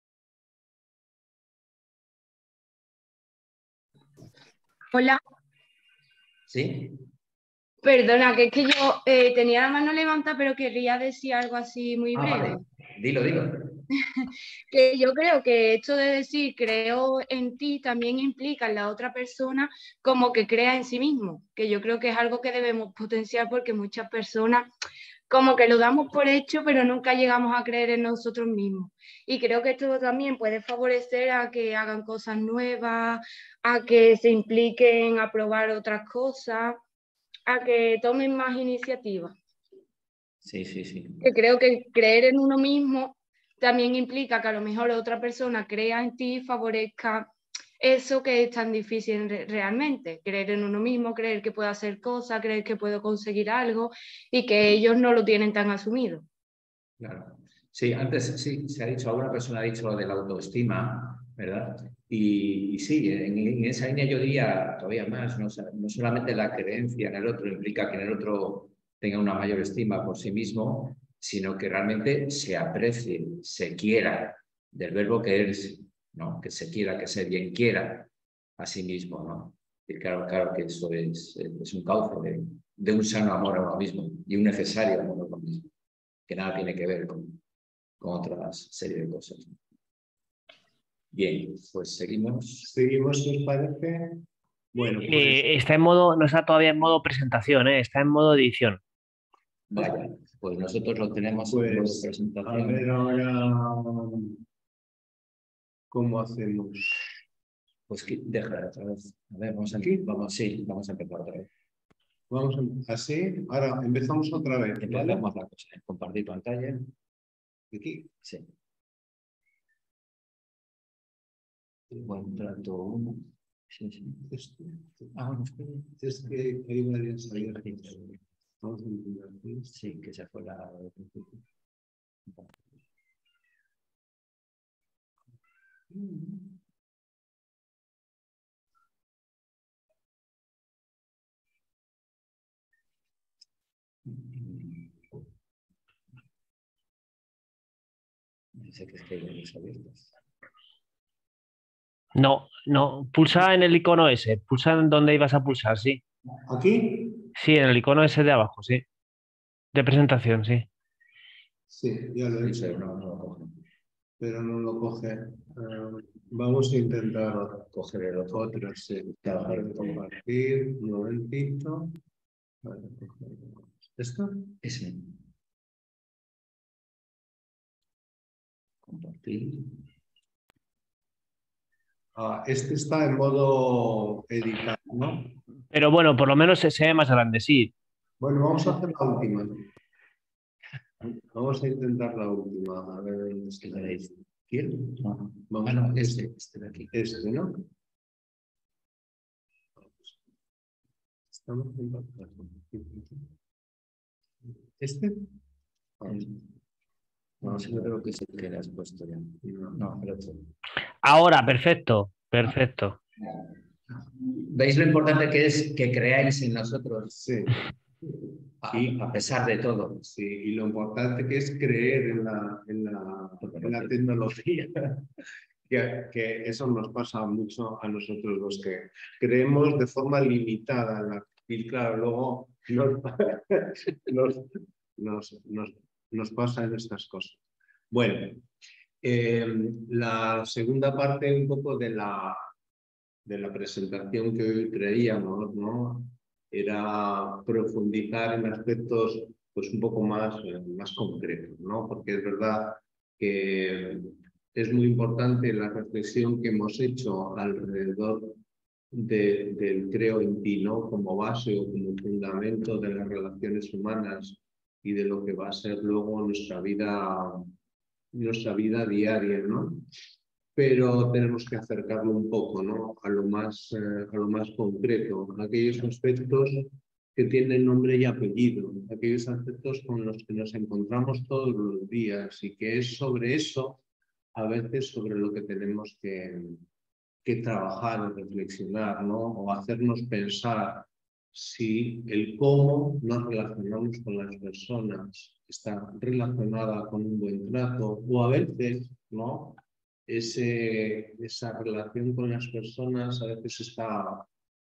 Hola, ¿Sí? perdona, que es que yo eh, tenía la mano levantada, pero quería decir algo así muy Ah, breve. vale. Dilo, dilo. Que yo creo que esto de decir creo en ti también implica en la otra persona como que crea en sí mismo, que yo creo que es algo que debemos potenciar porque muchas personas como que lo damos por hecho, pero nunca llegamos a creer en nosotros mismos. Y creo que esto también puede favorecer a que hagan cosas nuevas, a que se impliquen a probar otras cosas, a que tomen más iniciativa. Sí, sí, sí. Que creo que creer en uno mismo también implica que a lo mejor otra persona crea en ti y favorezca eso que es tan difícil re- realmente. Creer en uno mismo, creer que puedo hacer cosas, creer que puedo conseguir algo y que ellos no lo tienen tan asumido. Claro. Sí, antes sí, se ha dicho, alguna persona ha dicho lo de la autoestima, ¿verdad? Y, y sí, en, en esa línea yo diría todavía más, ¿no? O sea, no solamente la creencia en el otro implica que en el otro tenga una mayor estima por sí mismo, sino que realmente se aprecie, se quiera, del verbo quererse, ¿no? Que se quiera, que se bien quiera a sí mismo, ¿no? Y claro, claro que eso es, es un cauce de, de un sano amor a uno mismo y un necesario amor a uno mismo, que nada tiene que ver con, con otras serie de cosas. Bien, pues seguimos. Seguimos, si os parece. Bueno, pues... Eh, está en modo, no está todavía en modo presentación, ¿eh? Está en modo edición. Vaya, pues nosotros lo tenemos en modo Pues, a presentación. ver ahora cómo hacemos. Pues que- deja otra vez. A ver, vamos a, vamos, sí, vamos a empezar otra vez. Vamos a- así. Ahora empezamos otra vez. ¿Vale? Empezamos la cosa. Compartir pantalla. Aquí. Sí. Buen trato uno. Sí, sí. Esto. Ah, bueno, espera. Es que hay varias abiertas. Vamos a empezar aquí. Sí, que se fue la... Dice que es que hay varias abiertas. No, no, pulsa en el icono ese, pulsa en donde ibas a pulsar, sí. ¿Aquí? Sí, en el icono ese de abajo, sí. De presentación, sí. Sí, ya lo he hecho. No, no lo coge. Pero no lo coge. Uh, vamos a intentar coger el otro. Otro, sí. Para compartir, un momentito. ¿Esto? Ese. Compartir. Ah, este está en modo editar, ¿no? Pero bueno, por lo menos se ve más grande, sí. Bueno, vamos a hacer la última. Vamos a intentar la última. A ver dónde está. ¿Quién? No. Vamos Ah, no, a este, este de aquí. Este, ¿no? Estamos en ¿Este? No, sí, yo creo que es el que le has puesto ya. No, no, el otro. Ahora, perfecto, perfecto. ¿Veis lo importante que es que creáis en nosotros? Sí. A, y, a pesar de todo. Sí, y lo importante que es creer en la, en la, en la tecnología. Que, que eso nos pasa mucho a nosotros los que creemos de forma limitada en la, y claro, luego nos, nos, nos, nos, nos pasa en estas cosas. Bueno, eh, la segunda parte un poco de la, de la presentación que hoy traíamos, ¿no? Era profundizar en aspectos pues, un poco más, eh, más concretos, ¿no? Porque es verdad que es muy importante la reflexión que hemos hecho alrededor de, del creo en ti, ¿no? Como base o como fundamento de las relaciones humanas y de lo que va a ser luego nuestra vida, nuestra vida diaria, ¿no? Pero tenemos que acercarlo un poco, ¿no? A lo más, eh, a lo más concreto, a aquellos aspectos que tienen nombre y apellido, aquellos aspectos con los que nos encontramos todos los días y que es sobre eso a veces sobre lo que tenemos que, que trabajar o reflexionar, ¿no? O hacernos pensar si el cómo nos relacionamos con las personas está relacionada con un buen trato o a veces, ¿no? Ese, esa relación con las personas a veces está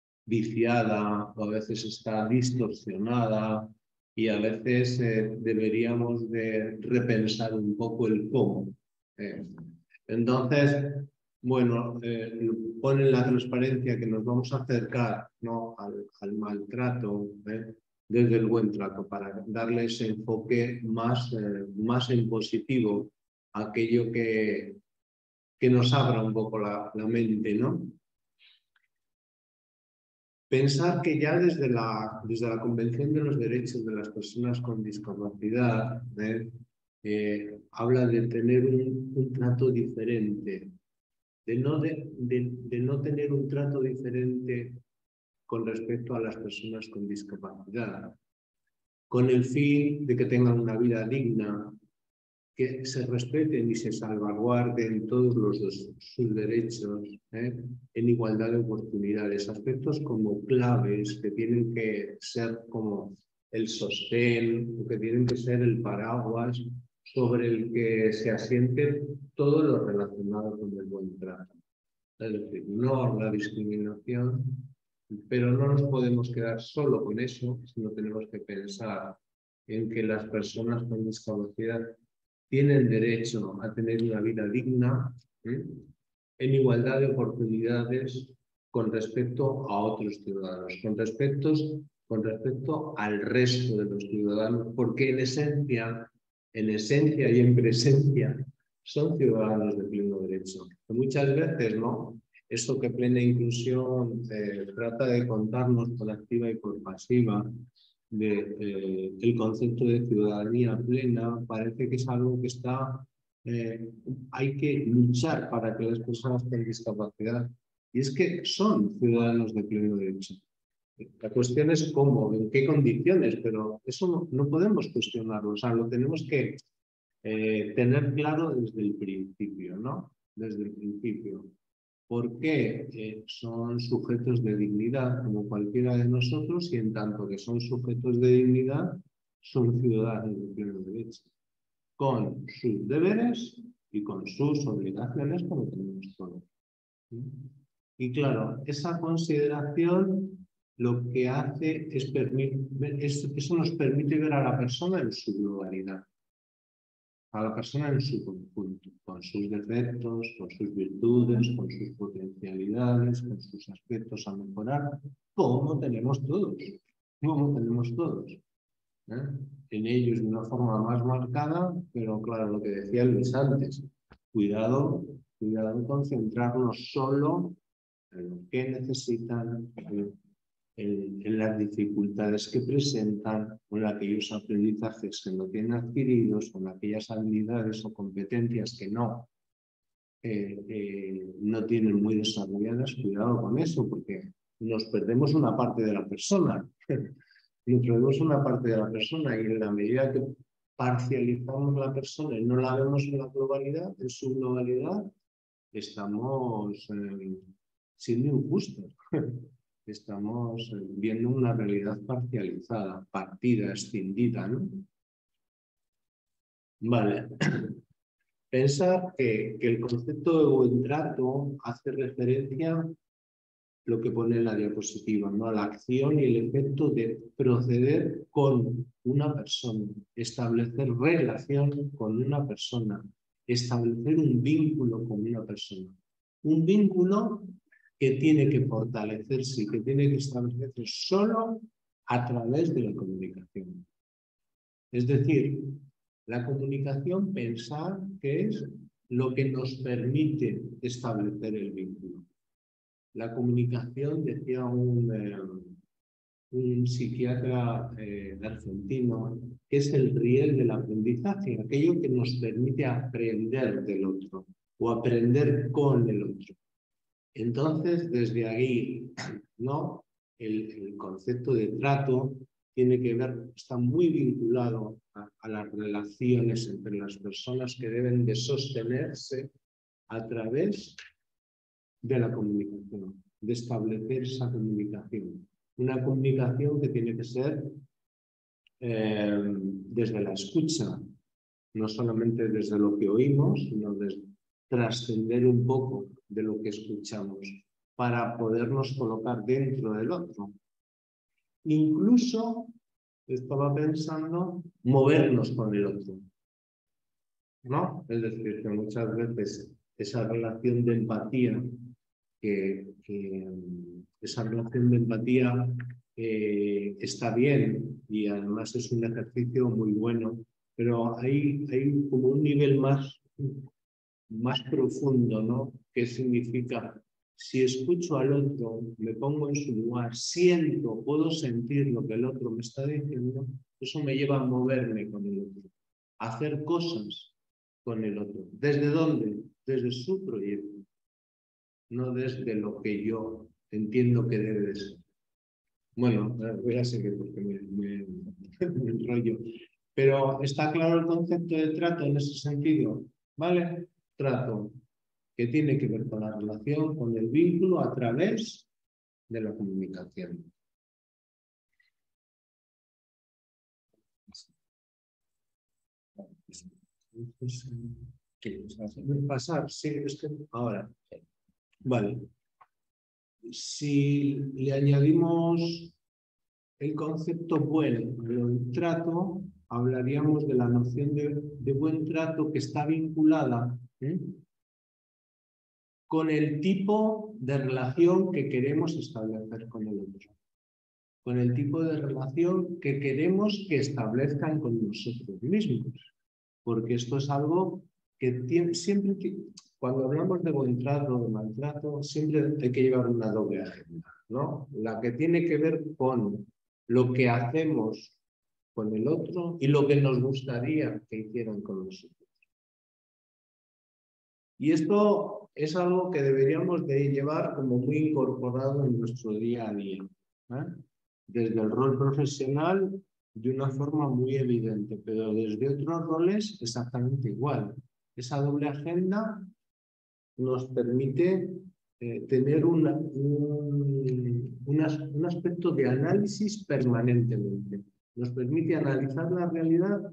viciada o a veces está distorsionada y a veces eh, deberíamos de repensar un poco el cómo. Eh, entonces, bueno, eh, pone la transparencia que nos vamos a acercar, ¿no? al, al maltrato ¿eh? desde el buen trato para darle ese enfoque más, eh, más en positivo a aquello que, que nos abra un poco la, la mente, ¿no? Pensar que ya desde la, desde la Convención de los Derechos de las Personas con Discapacidad ¿eh? Eh, habla de tener un, un trato diferente, de no, de, de, de no tener un trato diferente con respecto a las personas con discapacidad, con el fin de que tengan una vida digna, que se respeten y se salvaguarden todos los, sus derechos ¿eh? en igualdad de oportunidades, aspectos como claves que tienen que ser como el sostén, o que tienen que ser el paraguas sobre el que se asiente todo lo relacionado con el buen trato. Es decir, no la discriminación, pero no nos podemos quedar solo con eso, sino tenemos que pensar en que las personas con discapacidad tienen derecho a tener una vida digna ¿eh? en igualdad de oportunidades con respecto a otros ciudadanos, con respecto, con respecto al resto de los ciudadanos, porque en esencia, en esencia y en presencia son ciudadanos de pleno derecho. Muchas veces, ¿no? Esto que plena inclusión eh, trata de contarnos por activa y por pasiva, de, eh, el concepto de ciudadanía plena, parece que es algo que está, eh, hay que luchar para que las personas con discapacidad, y es que son ciudadanos de pleno derecho. La cuestión es cómo, en qué condiciones, pero eso no, no podemos cuestionarlo, o sea, lo tenemos que eh, tener claro desde el principio, ¿no? Desde el principio. Porque eh, son sujetos de dignidad como cualquiera de nosotros y en tanto que son sujetos de dignidad son ciudadanos de pleno derecho, con sus deberes y con sus obligaciones como tenemos todos. Y claro, esa consideración lo que hace es, es eso nos permite ver a la persona en su globalidad, a la persona en su conjunto, con sus defectos, con sus virtudes, con sus potencialidades, con sus aspectos a mejorar, como tenemos todos, como tenemos todos. ¿eh? En ellos de una forma más marcada, pero claro, lo que decía Luis antes, cuidado, cuidado con centrarnos solo en lo que necesitan, en, en, en las dificultades que presentan, con aquellos aprendizajes que no tienen adquiridos, con aquellas habilidades o competencias que no, eh, eh, no tienen muy desarrolladas. Cuidado con eso, porque nos perdemos una parte de la persona. Nos perdemos una parte de la persona y en la medida que parcializamos la persona y no la vemos en la globalidad, en su globalidad, estamos eh, siendo injustos. Estamos viendo una realidad parcializada, partida, escindida, ¿no? Vale. Pensar que, que el concepto de buen trato hace referencia a lo que pone en la diapositiva, ¿no? A la acción y el efecto de proceder con una persona, establecer relación con una persona, establecer un vínculo con una persona. Un vínculo que tiene que fortalecerse y que tiene que establecerse solo a través de la comunicación. Es decir, la comunicación, pensar que es lo que nos permite establecer el vínculo. La comunicación, decía un, eh, un psiquiatra eh, argentino, que es el riel del aprendizaje, aquello que nos permite aprender del otro o aprender con el otro. Entonces, desde ahí, ¿no? el, el concepto de trato tiene que ver, está muy vinculado a, a las relaciones entre las personas que deben de sostenerse a través de la comunicación, de establecer esa comunicación. Una comunicación que tiene que ser eh, desde la escucha, no solamente desde lo que oímos, sino desde trascender un poco de lo que escuchamos para podernos colocar dentro del otro. Incluso, estaba pensando, movernos con el otro, ¿no? Es decir, que muchas veces esa relación de empatía, que, que esa relación de empatía eh, está bien y además es un ejercicio muy bueno, pero hay, hay como un nivel más más profundo, ¿no? ¿Qué significa? Si escucho al otro, me pongo en su lugar, siento, puedo sentir lo que el otro me está diciendo, eso me lleva a moverme con el otro, a hacer cosas con el otro. ¿Desde dónde? Desde su proyecto, no desde lo que yo entiendo que debe de ser. Bueno, voy a seguir porque me, me, me enrollo. Pero está claro el concepto de trato en ese sentido, ¿vale? Trato que tiene que ver con la relación, con el vínculo a través de la comunicación. ¿Qué? Pasar, sí, es que ahora. Vale. Si le añadimos el concepto buen al trato, hablaríamos de la noción de, de buen trato que está vinculada ¿eh? con el tipo de relación que queremos establecer con el otro, con el tipo de relación que queremos que establezcan con nosotros mismos, porque esto es algo que tiene, siempre, que, cuando hablamos de buen trato, de maltrato, siempre hay que llevar una doble agenda, ¿no? La que tiene que ver con lo que hacemos con el otro y lo que nos gustaría que hicieran con nosotros. Y esto es algo que deberíamos de llevar como muy incorporado en nuestro día a día, ¿eh? Desde el rol profesional de una forma muy evidente, pero desde otros roles exactamente igual. Esa doble agenda nos permite eh, tener una, un, una, un aspecto de análisis permanentemente. Nos permite analizar la realidad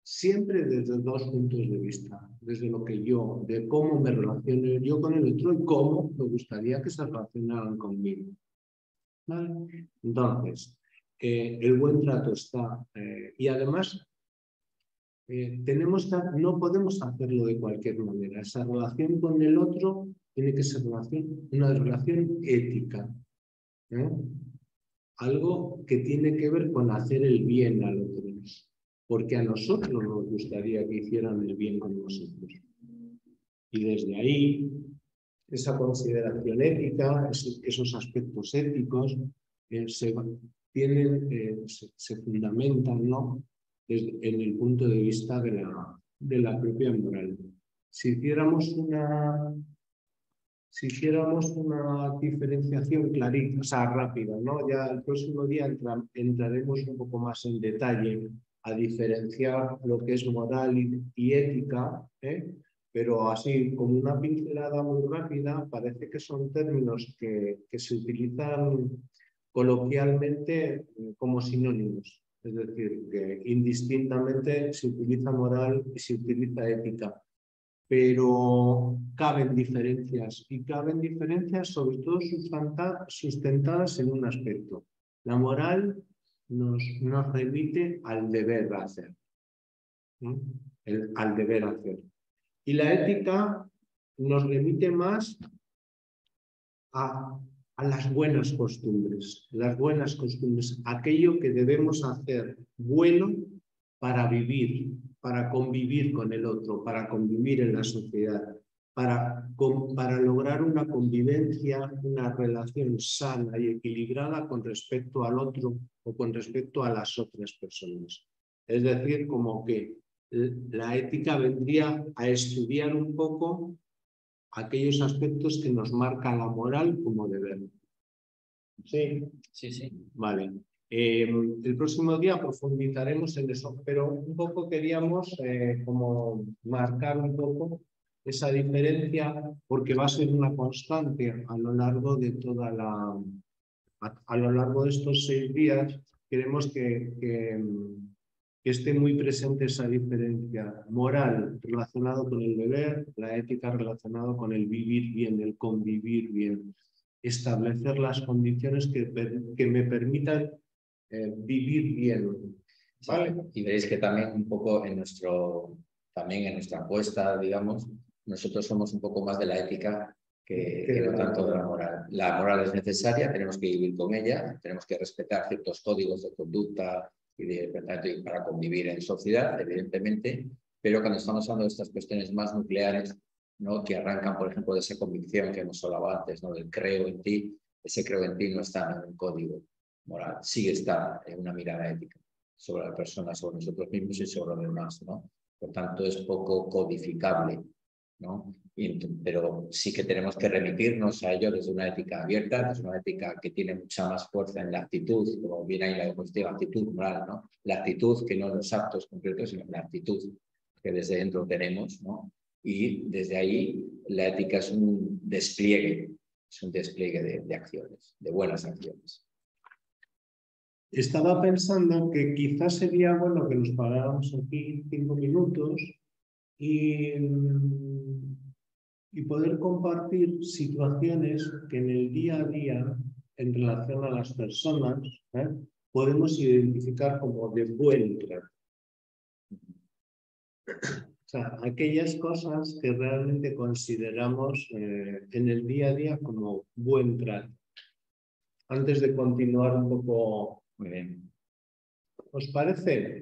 siempre desde dos puntos de vista, desde lo que yo, de cómo me relaciono yo con el otro y cómo me gustaría que se relacionaran conmigo. ¿Vale? Entonces, eh, el buen trato está, eh, y además eh, tenemos que, no podemos hacerlo de cualquier manera. Esa relación con el otro tiene que ser relación, una relación ética, ¿eh? Algo que tiene que ver con hacer el bien al otro, porque a nosotros nos gustaría que hicieran el bien con nosotros. Y desde ahí, esa consideración ética, esos, esos aspectos éticos, eh, se, tienen, eh, se, se fundamentan, ¿no?, desde, en el punto de vista de la, de la propia moral. Si hiciéramos una, si hiciéramos una diferenciación clarita, o sea, rápida, ¿no? Ya el próximo día entra, entraremos un poco más en detalle a diferenciar lo que es moral y, y ética, ¿eh? Pero así, como una pincelada muy rápida, parece que son términos que, que se utilizan coloquialmente como sinónimos. Es decir, que indistintamente se utiliza moral y se utiliza ética. Pero caben diferencias, y caben diferencias sobre todo sustentadas en un aspecto. La moral nos, nos remite al deber hacer, ¿no? El, al deber hacer. Y la ética nos remite más a, a las buenas costumbres, las buenas costumbres, aquello que debemos hacer bueno para vivir, para convivir con el otro, para convivir en la sociedad, para, con, para lograr una convivencia, una relación sana y equilibrada con respecto al otro o con respecto a las otras personas. Es decir, como que la ética vendría a estudiar un poco aquellos aspectos que nos marca la moral como deber. ¿Sí? Sí, sí. Vale. Eh, el próximo día profundizaremos en eso, pero un poco queríamos eh, como marcar un poco esa diferencia, porque va a ser una constante a lo largo de toda la... A, a lo largo de estos seis días queremos que, que, que esté muy presente esa diferencia moral relacionado con el deber, la ética relacionado con el vivir bien, el convivir bien, establecer las condiciones que, que me permitan eh, vivir bien. ¿Vale? Sí, y veréis que también un poco en nuestro, también en nuestra encuesta, digamos, nosotros somos un poco más de la ética que, que no tanto de la moral. La moral es necesaria, tenemos que vivir con ella, tenemos que respetar ciertos códigos de conducta y de, para convivir en sociedad, evidentemente, pero cuando estamos hablando de estas cuestiones más nucleares, ¿no?, que arrancan, por ejemplo, de esa convicción que hemos hablado antes, ¿no?, del creo en ti, ese creo en ti no está en un código moral, sí está en una mirada ética sobre la persona, sobre nosotros mismos y sobre los demás, ¿no? Por tanto, es poco codificable, ¿no? Y, pero sí que tenemos que remitirnos a ello desde una ética abierta, desde una ética que tiene mucha más fuerza en la actitud, como viene ahí la diapositiva, actitud moral, ¿no? La actitud, que no los actos concretos, sino la actitud que desde dentro tenemos, ¿no? Y desde ahí la ética es un despliegue, es un despliegue de, de acciones, de buenas acciones. Estaba pensando que quizás sería bueno que nos paráramos aquí cinco minutos y, y poder compartir situaciones que en el día a día, en relación a las personas, ¿eh?, podemos identificar como de buen trato. O sea, aquellas cosas que realmente consideramos eh, en el día a día como buen trato. Antes de continuar un poco... Muy bien. ¿Os parece?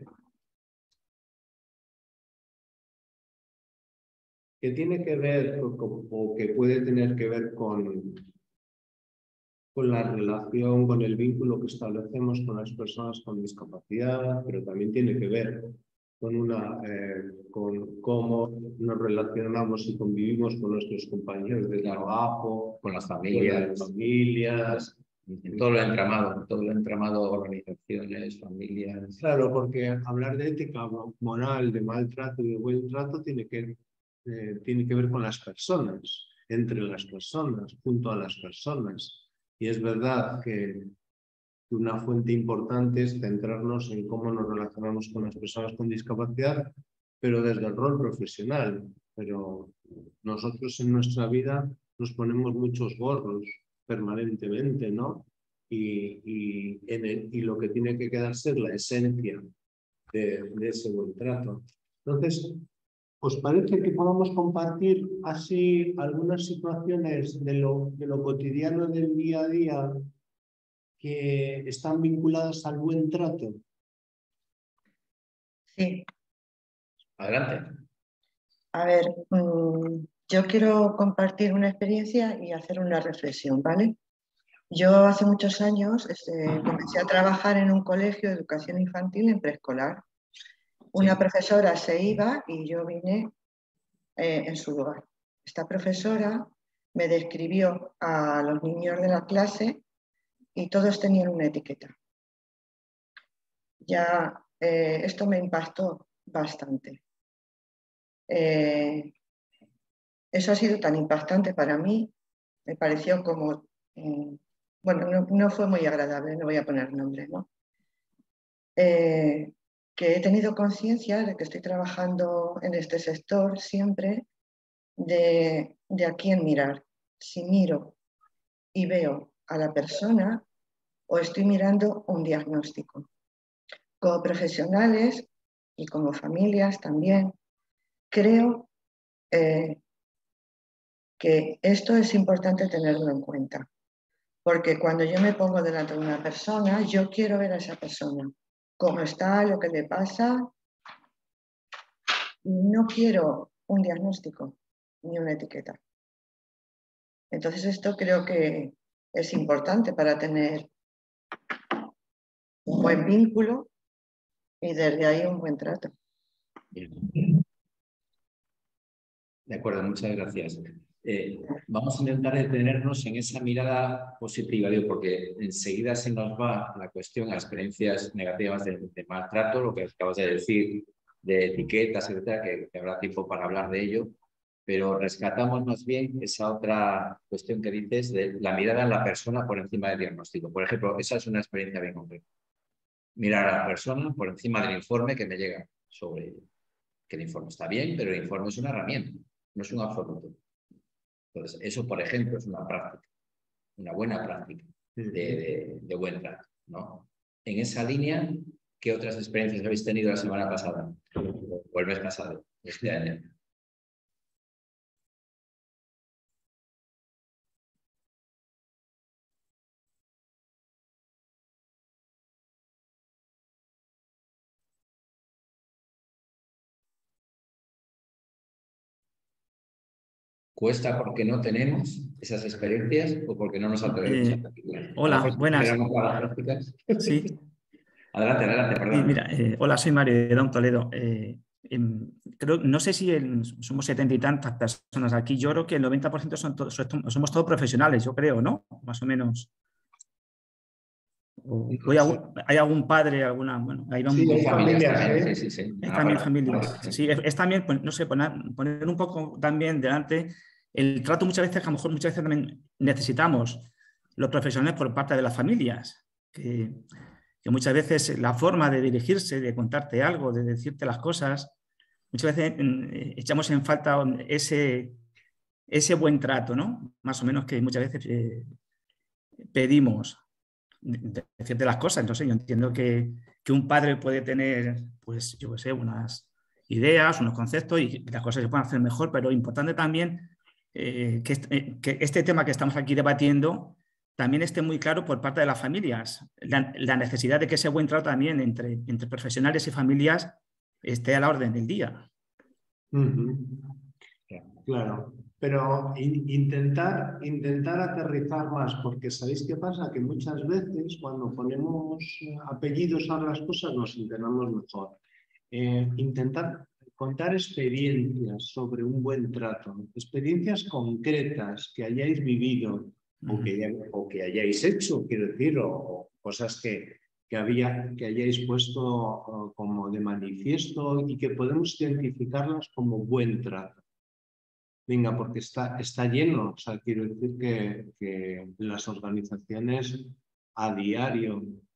Que tiene que ver con, o que puede tener que ver con, con la relación, con el vínculo que establecemos con las personas con discapacidad, pero también tiene que ver con, una, eh, con cómo nos relacionamos y convivimos con nuestros compañeros de trabajo, con las familias, con las familias, en todo lo entramado, todo lo entramado, organizaciones, familias. Claro, porque hablar de ética moral, de maltrato y de buen trato tiene que, eh, tiene que ver con las personas, entre las personas, junto a las personas. Y es verdad que que una fuente importante es centrarnos en cómo nos relacionamos con las personas con discapacidad, pero desde el rol profesional. Pero nosotros en nuestra vida nos ponemos muchos gorros permanentemente, ¿no? Y, y, en el, y lo que tiene que quedarse es la esencia de, de ese buen trato. Entonces, ¿os parece que podamos compartir así algunas situaciones de lo, de lo cotidiano del día a día que están vinculadas al buen trato? Sí. Adelante. A ver, mmm, yo quiero compartir una experiencia y hacer una reflexión, ¿vale? Yo hace muchos años este, comencé a trabajar en un colegio de educación infantil en preescolar. Una sí. profesora se iba y yo vine eh, en su lugar. Esta profesora me describió a los niños de la clase y todos tenían una etiqueta. Ya eh, esto me impactó bastante. Eh, eso ha sido tan impactante para mí, me pareció como, eh, bueno, no, no fue muy agradable, no voy a poner nombre, ¿no? Eh, que he tenido conciencia de que estoy trabajando en este sector siempre de, de a quién mirar. Si miro y veo a la persona o estoy mirando un diagnóstico. Como profesionales y como familias también, creo eh, que esto es importante tenerlo en cuenta. Porque cuando yo me pongo delante de una persona, yo quiero ver a esa persona, cómo está, lo que le pasa. No quiero un diagnóstico ni una etiqueta. Entonces esto creo que es importante para tener un buen vínculo y desde ahí un buen trato. De acuerdo, muchas gracias. Eh, vamos a intentar detenernos en esa mirada positiva, digo, porque enseguida se nos va la cuestión a experiencias negativas de, de maltrato, lo que acabas de decir, de etiquetas, etcétera, que, que habrá tiempo para hablar de ello, pero rescatamos más bien esa otra cuestión que dices de la mirada en la persona por encima del diagnóstico. Por ejemplo, esa es una experiencia bien concreta. Mirar a la persona por encima del informe que me llega sobre ella. Que el informe está bien, pero el informe es una herramienta, no es un absoluto. Entonces, eso, por ejemplo, es una práctica, una buena práctica de, de, de buen trato, ¿no? En esa línea, ¿qué otras experiencias habéis tenido la semana pasada? O el mes pasado, este año. ¿Cuesta porque no tenemos esas experiencias o porque no nos atrevemos eh, a practicar? Hola, buenas. Sí. Adelante, adelante, perdón. Sí, mira, eh, hola, soy Mario de Don Toledo. Eh, eh, creo, no sé si el, somos setenta y tantas personas aquí. Yo creo que el noventa por ciento son todos, somos todos profesionales, yo creo, ¿no? Más o menos. O, o hay, algún, ¿Hay algún padre, alguna? Bueno, ahí vamos. Sí, hay familias, ¿eh? Sí, sí, sí. Hay también familias. Sí, es, es también, pues, no sé, poner, poner un poco también delante el trato muchas veces, que a lo mejor muchas veces también necesitamos los profesionales por parte de las familias, que, que muchas veces la forma de dirigirse, de contarte algo, de decirte las cosas, muchas veces eh, echamos en falta ese, ese buen trato, ¿no? Más o menos que muchas veces eh, pedimos de decirte las cosas. Entonces yo entiendo que, que un padre puede tener, pues yo qué sé, unas ideas, unos conceptos y las cosas se pueden hacer mejor, pero importante también eh, que, este, que este tema que estamos aquí debatiendo también esté muy claro por parte de las familias, la, la necesidad de que ese buen trato también entre, entre profesionales y familias esté a la orden del día. Uh-huh. Claro, pero in, intentar, intentar aterrizar más, porque ¿sabéis qué pasa? Que muchas veces cuando ponemos apellidos a las cosas nos enteramos mejor. Eh, intentar contar experiencias sobre un buen trato, experiencias concretas que hayáis vivido o que, o que hayáis hecho, quiero decir, o, o cosas que, que, había, que hayáis puesto uh, como de manifiesto y que podemos identificarlas como buen trato. Venga, porque está, está lleno, o sea, quiero decir que, que las organizaciones a diario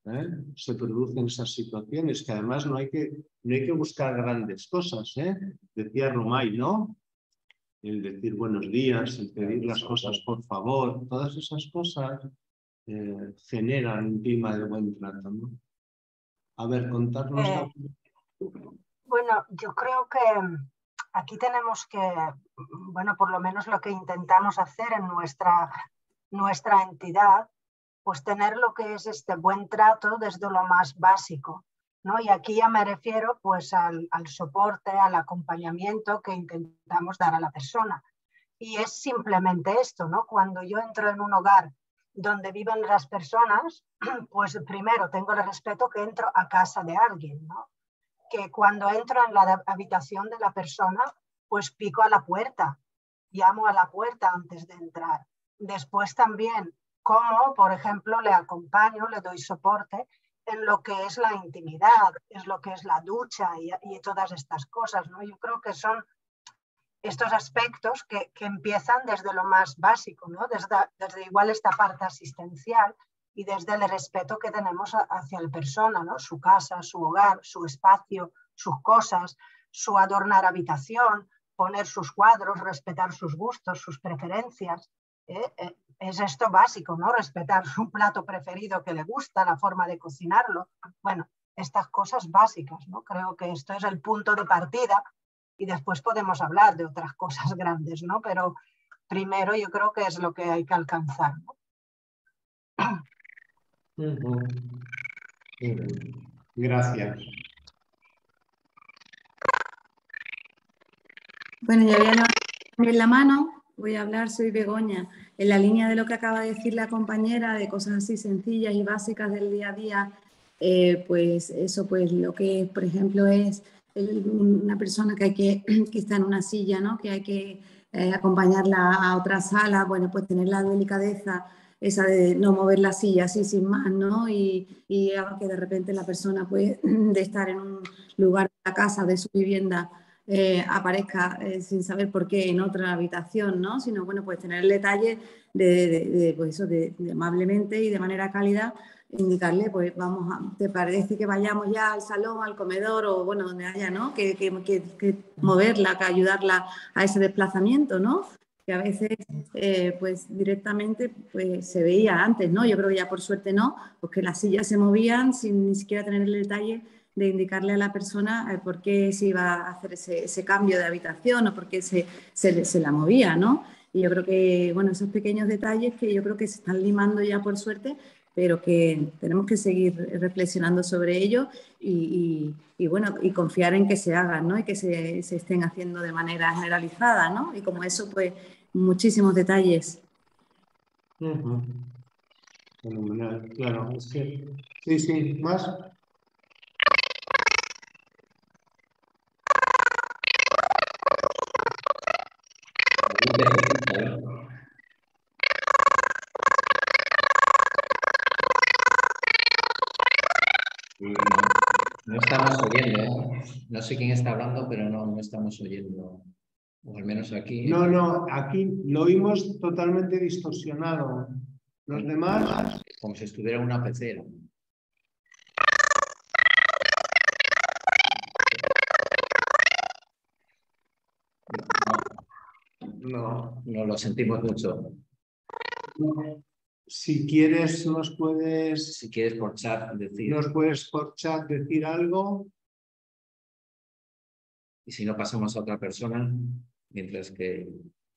¿eh? Se producen esas situaciones que además no hay que, no hay que buscar grandes cosas. ¿eh? Decía Romay, ¿no? El decir buenos días, el pedir las cosas por favor, todas esas cosas eh, generan un clima de buen trato, ¿no? A ver, contarnos. Eh, bueno, yo creo que aquí tenemos que, bueno, por lo menos lo que intentamos hacer en nuestra, nuestra entidad, pues tener lo que es este buen trato desde lo más básico, ¿no? Y aquí ya me refiero pues al, al soporte, al acompañamiento que intentamos dar a la persona. Y es simplemente esto, ¿no? Cuando yo entro en un hogar donde viven las personas, pues primero tengo el respeto que entro a casa de alguien, ¿no? Que cuando entro en la habitación de la persona, pues pico a la puerta, llamo a la puerta antes de entrar. Después también, como por ejemplo le acompaño, le doy soporte en lo que es la intimidad, es lo que es la ducha y, y todas estas cosas, ¿no? Yo creo que son estos aspectos que, que empiezan desde lo más básico, ¿no? Desde, desde igual esta parte asistencial y desde el respeto que tenemos hacia la persona, ¿no? Su casa, su hogar, su espacio, sus cosas, su adornar habitación, poner sus cuadros, respetar sus gustos, sus preferencias. ¿eh? Es esto básico, ¿no? Respetar su plato preferido que le gusta, la forma de cocinarlo. Bueno, estas cosas básicas, ¿no? Creo que esto es el punto de partida y después podemos hablar de otras cosas grandes, ¿no? Pero primero yo creo que es lo que hay que alcanzar, ¿no? Uh-huh. Gracias. Bueno, yo voy a levantar la mano, voy a hablar, soy Begoña. En la línea de lo que acaba de decir la compañera, de cosas así sencillas y básicas del día a día, eh, pues eso, pues lo que, por ejemplo, es el, una persona que, hay que, que está en una silla, ¿no? Que hay que eh, acompañarla a otra sala, bueno, pues tener la delicadeza esa de no mover la silla así sin más, ¿no? Y, y que de repente la persona, pues, de estar en un lugar de la casa, de su vivienda, eh, aparezca eh, sin saber por qué en otra habitación, ¿no? Sino, bueno, pues tener el detalle de, de, de, pues eso, de, de amablemente y de manera cálida indicarle, pues vamos, a, ¿te parece que vayamos ya al salón, al comedor o, bueno, donde haya, ¿no? Que, que, que, que moverla, que ayudarla a ese desplazamiento, ¿no? Que a veces eh, pues directamente pues, se veía antes, ¿no? Yo creo que ya por suerte no, pues que las sillas se movían sin ni siquiera tener el detalle de indicarle a la persona eh, por qué se iba a hacer ese, ese cambio de habitación o por qué se, se, se la movía, ¿no? Y yo creo que, bueno, esos pequeños detalles que yo creo que se están limando ya por suerte, pero que tenemos que seguir reflexionando sobre ello y, y, y bueno, y confiar en que se hagan, ¿no? Y que se, se estén haciendo de manera generalizada, ¿no? Y como eso, pues, muchísimos detalles. Uh-huh. Fenomenal, claro, es que... Sí, sí, ¿más? No estamos oyendo, ¿eh? No sé quién está hablando, pero no, no estamos oyendo. O al menos aquí. No, no, aquí lo oímos totalmente distorsionado. Los demás... Como si estuviera una pecera. No, no lo sentimos mucho. No. Si quieres, nos puedes... Si quieres por chat decir. Nos puedes por chat decir algo. Y si no, pasamos a otra persona, mientras que...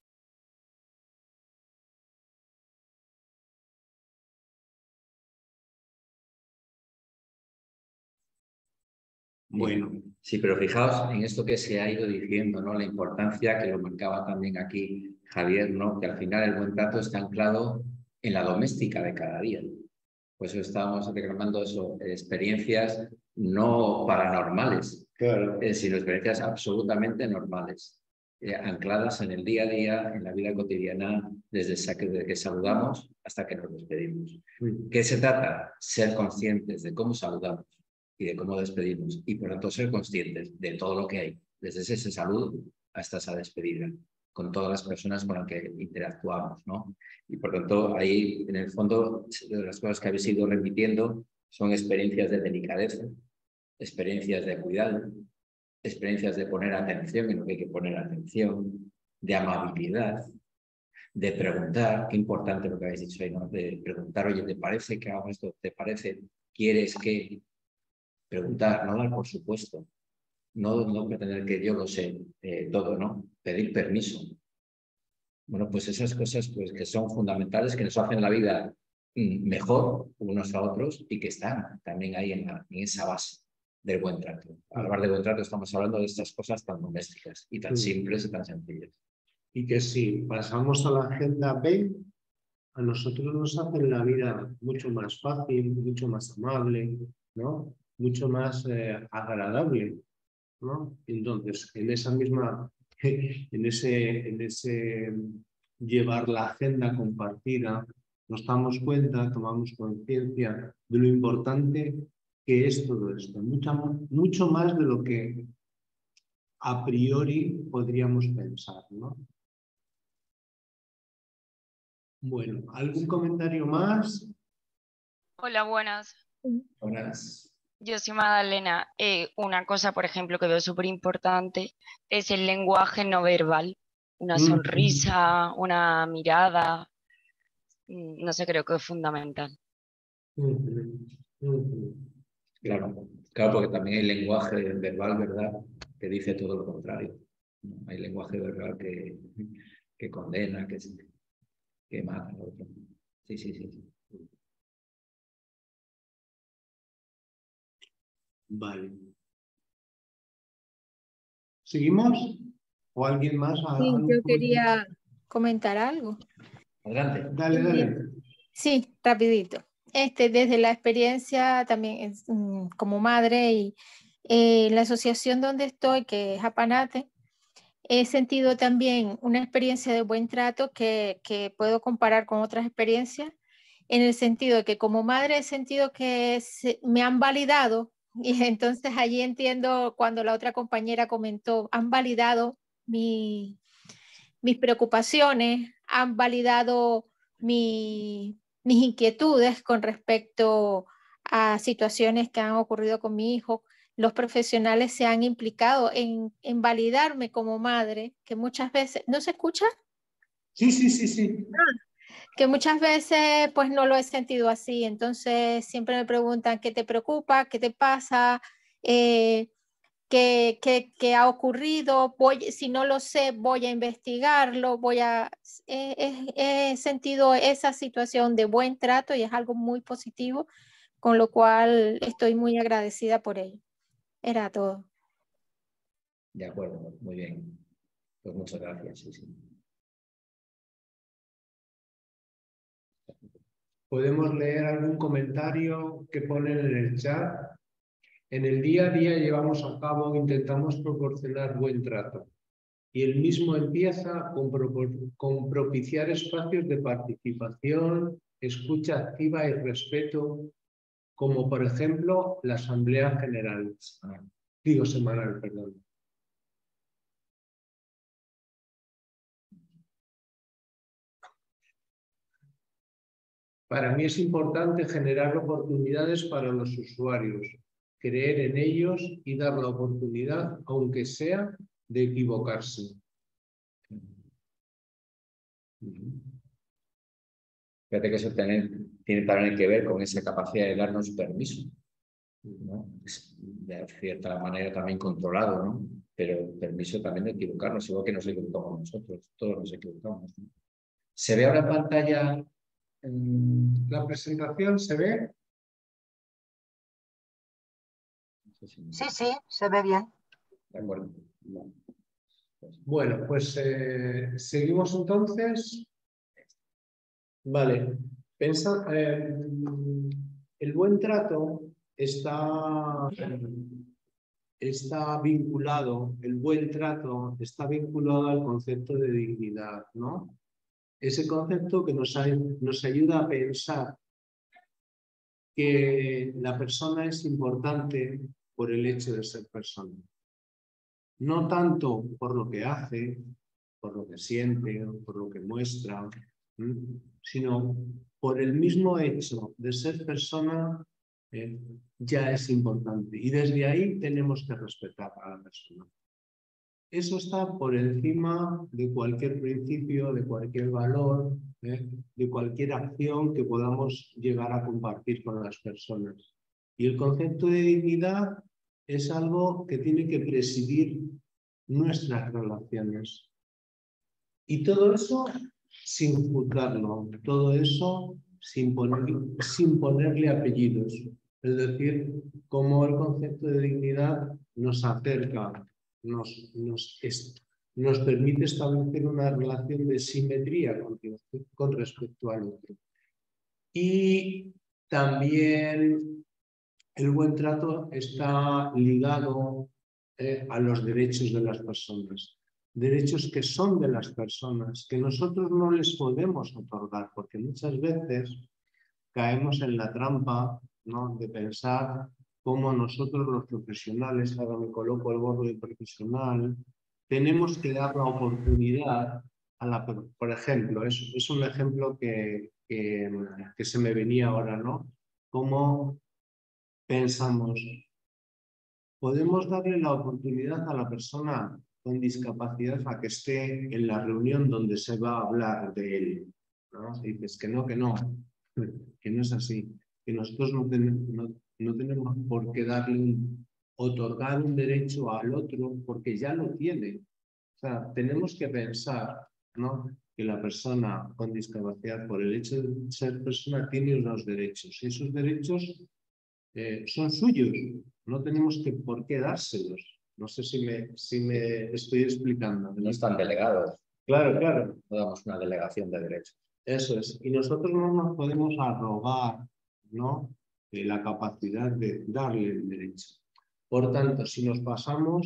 Bueno, sí, pero fijaos en esto que se ha ido diciendo, ¿no? La importancia que lo marcaba también aquí Javier, ¿no? Que al final el buen trato está anclado en la doméstica de cada día. Por eso estábamos reclamando eso, experiencias no paranormales, claro. eh, sino experiencias absolutamente normales, eh, ancladas en el día a día, en la vida cotidiana, desde, desde que saludamos hasta que nos despedimos. Sí. ¿Qué se trata? Ser conscientes de cómo saludamos y de cómo despedimos, y por tanto ser conscientes de todo lo que hay, desde ese saludo hasta esa despedida, con todas las personas con las que interactuamos, ¿no? Y por tanto, ahí, en el fondo, de las cosas que habéis ido repitiendo Son experiencias de delicadeza, experiencias de cuidado, experiencias de poner atención en lo que hay que poner atención, de amabilidad, de preguntar, qué importante lo que habéis dicho ahí, ¿no? De preguntar, oye, ¿te parece que hago esto? ¿Te parece? ¿Quieres que? Preguntar, no dar por supuesto. No, no pretender que yo lo sé eh, todo, ¿no? Pedir permiso. Bueno, pues esas cosas pues, que son fundamentales, que nos hacen la vida mm, mejor unos a otros y que están también ahí en, la, en esa base del buen trato. Al hablar de buen trato estamos hablando de estas cosas tan domésticas y tan Sí. simples y tan sencillas. Y que si pasamos a la agenda B, a nosotros nos hacen la vida mucho más fácil, mucho más amable, ¿no? Mucho más eh, agradable, ¿no? Entonces, en esa misma, en ese, en ese llevar la agenda compartida, nos damos cuenta, tomamos conciencia de lo importante que es todo esto, mucho, mucho más de lo que a priori podríamos pensar, ¿no? Bueno, ¿algún comentario más? Hola, buenas. Buenas. Yo soy Magdalena. Eh, una cosa, por ejemplo, que veo súper importante es el lenguaje no verbal. Una Mm. sonrisa, una mirada. mm, No sé, creo que es fundamental. Mm, mm. Claro, claro, porque también hay lenguaje verbal, ¿verdad?, que dice todo lo contrario. Hay lenguaje verbal que, que condena, que, que mata a otro. Sí, sí, sí. Vale. ¿Seguimos? ¿O alguien más? Sí, ¿Algún yo comentario? quería comentar algo. Adelante. Dale, dale. Sí, rapidito. Este, desde la experiencia también es, mm, como madre y eh, la asociación donde estoy, que es Apanate, he sentido también una experiencia de buen trato que, que puedo comparar con otras experiencias, en el sentido de que como madre he sentido que se- me han validado y entonces allí entiendo cuando la otra compañera comentó, han validado mi, mis preocupaciones, han validado mi, mis inquietudes con respecto a situaciones que han ocurrido con mi hijo. Los profesionales se han implicado en, en validarme como madre, que muchas veces, ¿no se escucha? Sí, sí, sí, sí. Que muchas veces pues no lo he sentido así. Entonces siempre me preguntan, ¿qué te preocupa? ¿Qué te pasa? Eh, ¿Qué, qué, qué ha ocurrido? Voy, si no lo sé, voy a investigarlo, voy a... He, he- he sentido esa situación de buen trato y es algo muy positivo, con lo cual estoy muy agradecida por ello. Era todo. De acuerdo, muy bien. Pues muchas gracias. Sí, sí. ¿Podemos leer algún comentario que ponen en el chat? En el día a día llevamos a cabo, intentamos proporcionar buen trato. Y el mismo empieza con, propor- con propiciar espacios de participación, escucha activa y respeto, como por ejemplo la Asamblea General. Digo, semanal, perdón. Para mí es importante generar oportunidades para los usuarios, creer en ellos y dar la oportunidad, aunque sea, de equivocarse. Fíjate que eso tiene, tiene también que ver con esa capacidad de darnos permiso, ¿no? Es de cierta manera también controlado, ¿no? Pero permiso también de equivocarnos, igual que nos equivocamos nosotros, todos nos equivocamos, ¿no? ¿Se ve ahora en pantalla? En la presentación se ve. Sí, sí, se ve bien. De acuerdo. Bueno, pues eh, seguimos entonces. Vale. Pensa, eh, el buen trato está, está vinculado, el buen trato está vinculado al concepto de dignidad, ¿no? Ese concepto que nos, nos ayuda a pensar que la persona es importante por el hecho de ser persona. No tanto por lo que hace, por lo que siente, por lo que muestra, ¿m? Sino por el mismo hecho de ser persona ¿eh? Ya es importante. Y desde ahí tenemos que respetar a la persona. Eso está por encima de cualquier principio, de cualquier valor, ¿eh? de cualquier acción que podamos llegar a compartir con las personas. Y el concepto de dignidad es algo que tiene que presidir nuestras relaciones. Y todo eso sin juzgarlo, todo eso sin, poner, sin ponerle apellidos. Es decir, cómo el concepto de dignidad nos acerca, nos, nos, nos permite establecer una relación de simetría con, con respecto al otro. Y también el buen trato está ligado eh, a los derechos de las personas. Derechos que son de las personas, que nosotros no les podemos otorgar, porque muchas veces caemos en la trampa, ¿no?, de pensar cómo nosotros los profesionales, ahora me coloco el gorro de profesional, tenemos que dar la oportunidad a la... Por ejemplo, es, es un ejemplo que, que, que se me venía ahora, ¿no? Cómo pensamos, podemos darle la oportunidad a la persona con discapacidad a que esté en la reunión donde se va a hablar de él, ¿no? Y dices que no, que no, que no es así, que nosotros no, ten, no, no tenemos por qué darle un, otorgar un derecho al otro porque ya lo tiene. O sea, tenemos que pensar, ¿no?, que la persona con discapacidad, por el hecho de ser persona, tiene unos derechos. Y esos derechos eh, son suyos, no tenemos que, por qué dárselos. No sé si me, si me estoy explicando. No están delegados. Claro, claro. No damos una delegación de derechos. Eso es. Y nosotros no nos podemos arrogar, ¿no?, eh, la capacidad de darle el derecho. Por tanto, si nos pasamos,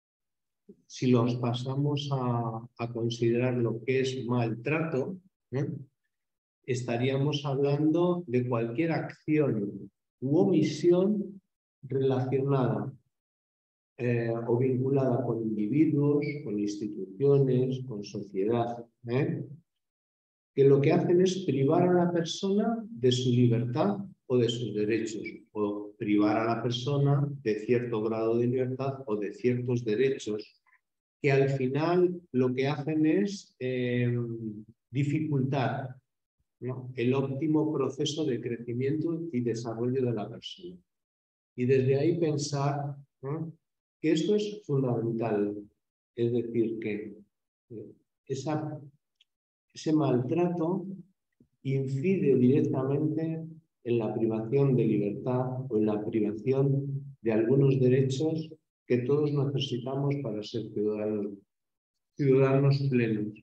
si los pasamos a, a considerar lo que es maltrato, ¿eh?, estaríamos hablando de cualquier acción u omisión relacionada eh, o vinculada con individuos, con instituciones, con sociedad, ¿eh?, que lo que hacen es privar a la persona de su libertad o de sus derechos, o privar a la persona de cierto grado de libertad o de ciertos derechos, que al final lo que hacen es eh, dificultar, ¿no?, el óptimo proceso de crecimiento y desarrollo de la persona. Y desde ahí pensar, ¿no?, que esto es fundamental, es decir, que esa, ese maltrato incide directamente en la privación de libertad o en la privación de algunos derechos que todos necesitamos para ser ciudadanos, ciudadanos plenos.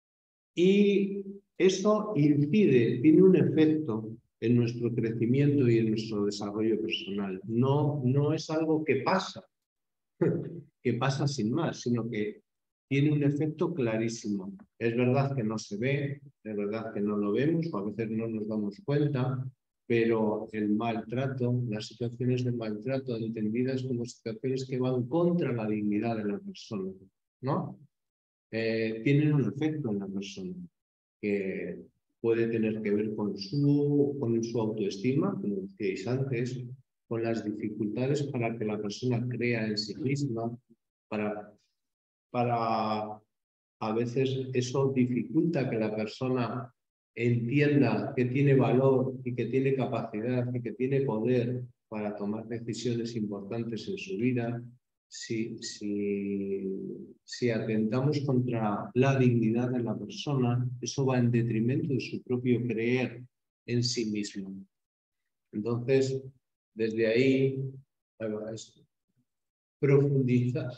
Y eso incide, tiene un efecto en nuestro crecimiento y en nuestro desarrollo personal. No, no es algo que pasa, que pasa sin más, sino que tiene un efecto clarísimo. Es verdad que no se ve, es verdad que no lo vemos, o a veces no nos damos cuenta, pero el maltrato, las situaciones de maltrato entendidas como situaciones que van contra la dignidad de la persona, ¿no?, eh, tienen un efecto en la persona que puede tener que ver con su, con su autoestima, como decíais antes, con las dificultades para que la persona crea en sí misma, para, para a veces eso dificulta que la persona entienda que tiene valor y que tiene capacidad y que tiene poder para tomar decisiones importantes en su vida. Si, si, si atentamos contra la dignidad de la persona, eso va en detrimento de su propio creer en sí mismo. Entonces, desde ahí, profundiza.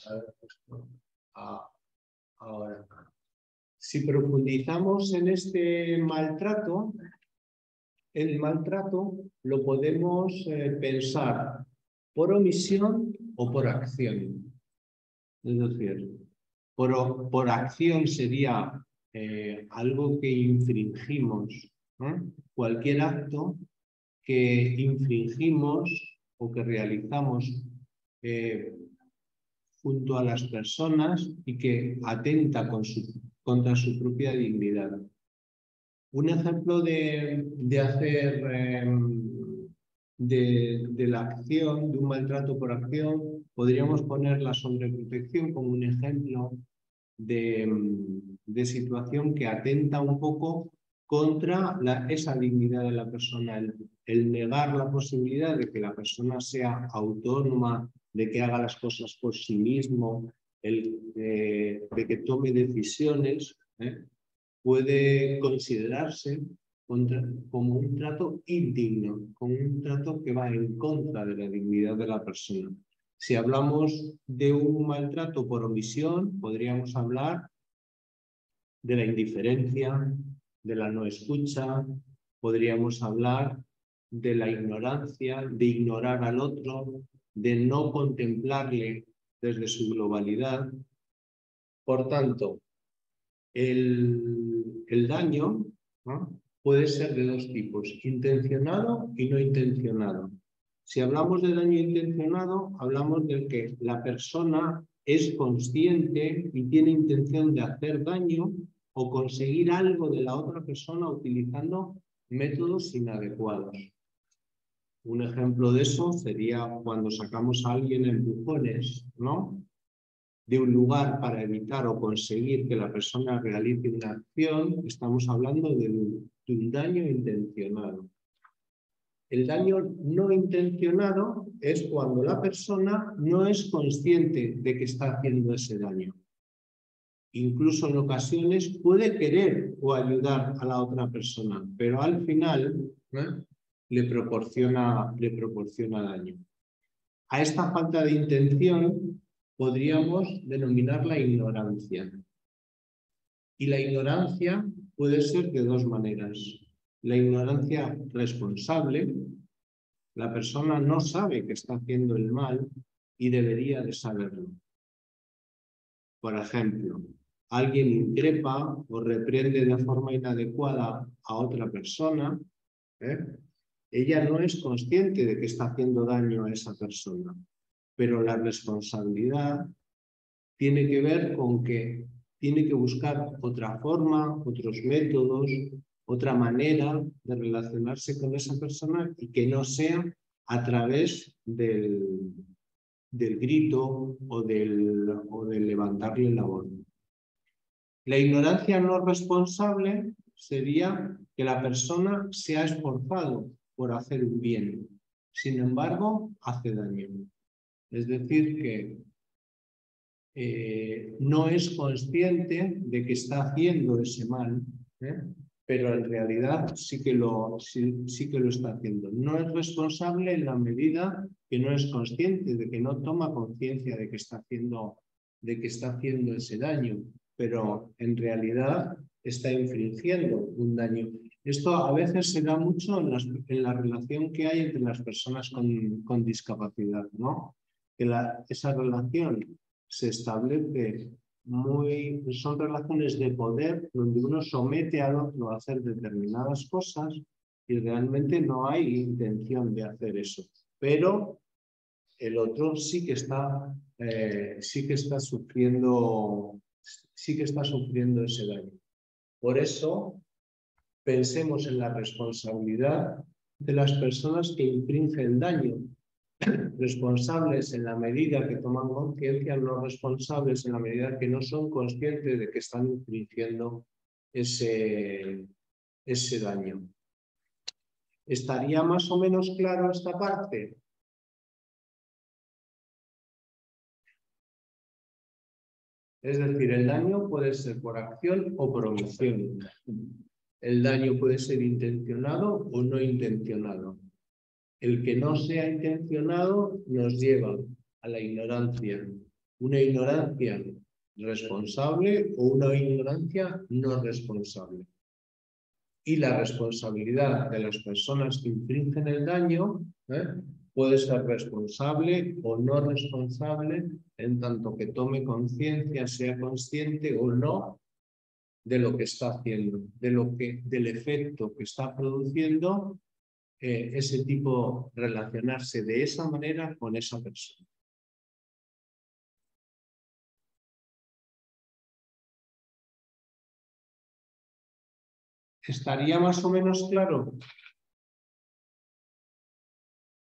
Ahora, si profundizamos en este maltrato, el maltrato lo podemos eh, pensar por omisión o por acción. Es decir, por, por acción sería eh, algo que infringimos, ¿eh? Cualquier acto que infringimos o que realizamos eh, junto a las personas y que atenta con su, contra su propia dignidad. Un ejemplo de, de hacer... Eh, de, de la acción, de un maltrato por acción, podríamos poner la sobreprotección como un ejemplo de, de situación que atenta un poco contra la, esa dignidad de la persona, el, el negar la posibilidad de que la persona sea autónoma, de que haga las cosas por sí mismo, el, eh, de que tome decisiones, ¿eh? puede considerarse contra, como un trato indigno, como un trato que va en contra de la dignidad de la persona. Si hablamos de un maltrato por omisión, podríamos hablar de la indiferencia, de la no escucha, podríamos hablar de la ignorancia, de ignorar al otro, de no contemplarle desde su globalidad. Por tanto, el, el daño, ¿no?, puede ser de dos tipos, intencionado y no intencionado. Si hablamos de daño intencionado, hablamos de que la persona es consciente y tiene intención de hacer daño o conseguir algo de la otra persona utilizando métodos inadecuados. Un ejemplo de eso sería cuando sacamos a alguien en empujones, ¿no?, de un lugar para evitar o conseguir que la persona realice una acción. Estamos hablando de un, de un daño intencionado. El daño no intencionado es cuando la persona no es consciente de que está haciendo ese daño. Incluso en ocasiones puede querer o ayudar a la otra persona, pero al final, ¿eh?, le proporciona, le proporciona daño. A esta falta de intención podríamos denominarla ignorancia. Y la ignorancia puede ser de dos maneras. La ignorancia responsable, la persona no sabe que está haciendo el mal y debería de saberlo. Por ejemplo, alguien increpa o reprende de forma inadecuada a otra persona, ¿eh? Ella no es consciente de que está haciendo daño a esa persona, pero la responsabilidad tiene que ver con que tiene que buscar otra forma, otros métodos, otra manera de relacionarse con esa persona y que no sea a través del, del grito o del, o del levantarle la voz. La ignorancia no responsable sería que la persona se ha esforzado por hacer un bien, sin embargo, hace daño. Es decir, que eh, no es consciente de que está haciendo ese mal, ¿eh?, pero en realidad sí que, lo, sí, sí que lo está haciendo. No es responsable en la medida que no es consciente, de que no toma conciencia de que está haciendo, de que está haciendo ese daño, pero en realidad está infringiendo un daño. Esto a veces se da mucho en, las, en la relación que hay entre las personas con, con discapacidad, ¿no? Que la, esa relación se establece muy... son relaciones de poder donde uno somete al otro a hacer determinadas cosas y realmente no hay intención de hacer eso. Pero el otro sí que está, eh, sí que está sufriendo, sí que está sufriendo ese daño. Por eso, pensemos en la responsabilidad de las personas que infringen daño. Responsables en la medida que toman conciencia, no responsables en la medida que no son conscientes de que están infringiendo ese, ese daño. ¿Estaría más o menos claro esta parte? Es decir, el daño puede ser por acción o por omisión. El daño puede ser intencionado o no intencionado. El que no sea intencionado nos lleva a la ignorancia. Una ignorancia responsable o una ignorancia no responsable. Y la responsabilidad de las personas que infringen el daño, ¿eh?, puede ser responsable o no responsable en tanto que tome conciencia, sea consciente o no de lo que está haciendo, de lo que, del efecto que está produciendo eh, ese tipo, relacionarse de esa manera con esa persona. ¿Estaría más o menos claro?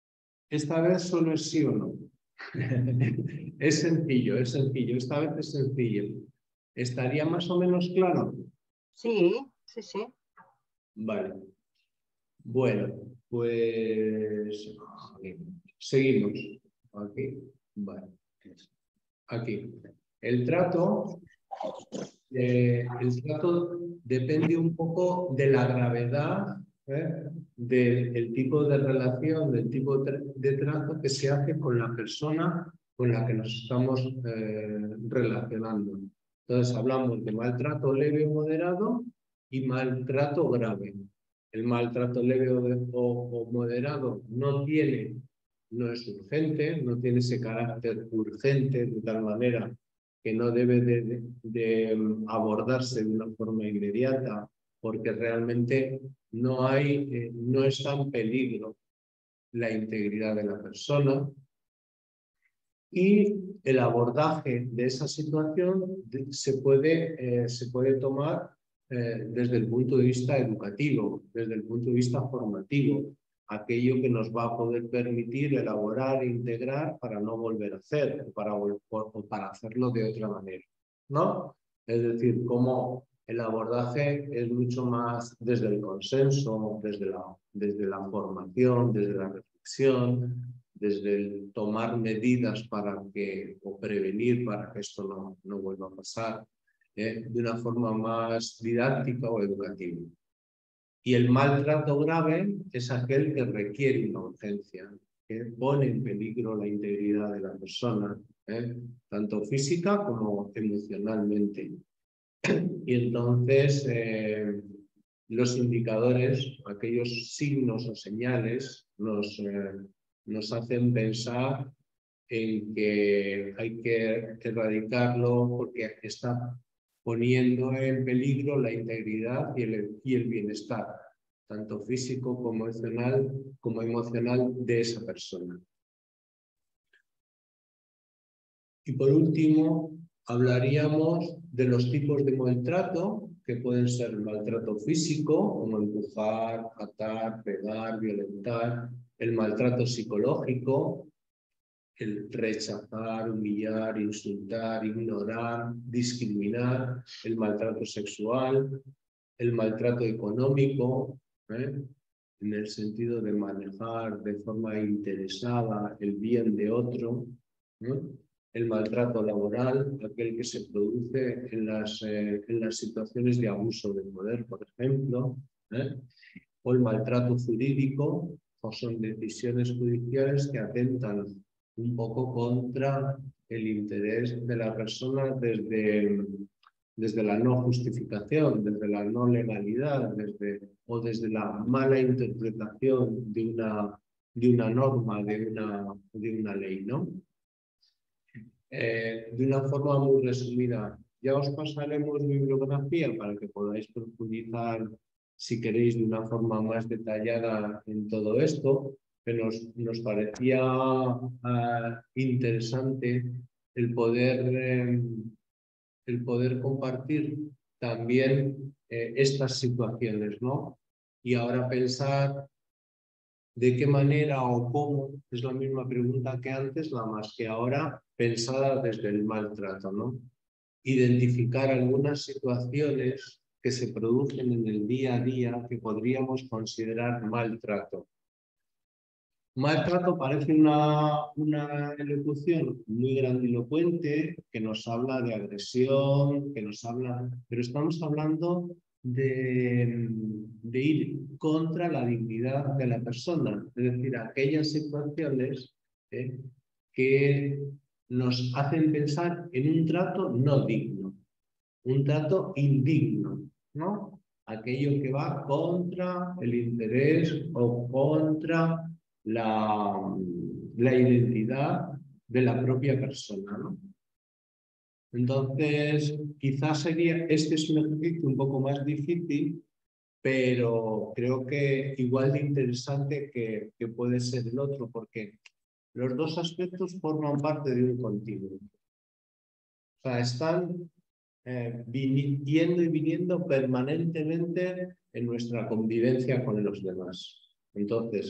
Esta vez solo es sí o no. Es sencillo, es sencillo. Esta vez es sencillo. ¿Estaría más o menos claro? Sí, sí, sí. Vale. Bueno, pues seguimos. Aquí. Vale. Aquí. El trato, eh, el trato depende un poco de la gravedad, ¿eh? del tipo de relación, del tipo de trato que se hace con la persona con la que nos estamos eh, relacionando. Entonces hablamos de maltrato leve o moderado y maltrato grave. El maltrato leve o, de, o, o moderado no tiene, no es urgente, no tiene ese carácter urgente de tal manera que no debe de, de, de abordarse de una forma inmediata, porque realmente no, hay, eh, no está en peligro la integridad de la persona. Y el abordaje de esa situación se puede, eh, se puede tomar eh, desde el punto de vista educativo, desde el punto de vista formativo, aquello que nos va a poder permitir elaborar e integrar para no volver a hacer, o para, o para hacerlo de otra manera, ¿no? Es decir, cómo el abordaje es mucho más desde el consenso, desde la, desde la formación, desde la reflexión, desde el tomar medidas para que, o prevenir para que esto no, no vuelva a pasar, ¿eh? de una forma más didáctica o educativa. Y el maltrato grave es aquel que requiere una urgencia, que pone en peligro la integridad de la persona, ¿eh? tanto física como emocionalmente. Y entonces eh, los indicadores, aquellos signos o señales, nos, eh, nos hacen pensar en que hay que erradicarlo porque está poniendo en peligro la integridad y el, y el bienestar, tanto físico como emocional, como emocional de esa persona. Y por último, hablaríamos de los tipos de maltrato, que pueden ser el maltrato físico, como empujar, atar, pegar, violentar, el maltrato psicológico, el rechazar, humillar, insultar, ignorar, discriminar, el maltrato sexual, el maltrato económico, ¿eh? en el sentido de manejar de forma interesada el bien de otro, ¿no? El maltrato laboral, aquel que se produce en las, eh, en las situaciones de abuso de poder, por ejemplo, ¿eh? o el maltrato jurídico, o son decisiones judiciales que atentan un poco contra el interés de la persona desde, desde la no justificación, desde la no legalidad, desde, o desde la mala interpretación de una, de una norma, de una, de una ley, ¿no? Eh, de una forma muy resumida, ya os pasaremos bibliografía para que podáis profundizar, si queréis, de una forma más detallada en todo esto, pero nos, nos parecía uh, interesante el poder, eh, el poder compartir también eh, estas situaciones, ¿no? Y ahora pensar de qué manera o cómo, es la misma pregunta que antes, la más que ahora pensada desde el maltrato, ¿no? Identificar algunas situaciones que se producen en el día a día que podríamos considerar maltrato. Maltrato parece una, una elocución muy grandilocuente que nos habla de agresión, que nos habla, pero estamos hablando de, de ir contra la dignidad de la persona, es decir, aquellas situaciones eh, que nos hacen pensar en un trato no digno, un trato indigno, ¿no? Aquello que va contra el interés o contra la, la identidad de la propia persona, ¿no? Entonces, quizás sería, este es un ejercicio un poco más difícil, pero creo que igual de interesante que, que puede ser el otro, porque los dos aspectos forman parte de un continuo. O sea, están eh, yendo y viniendo permanentemente en nuestra convivencia con los demás. Entonces,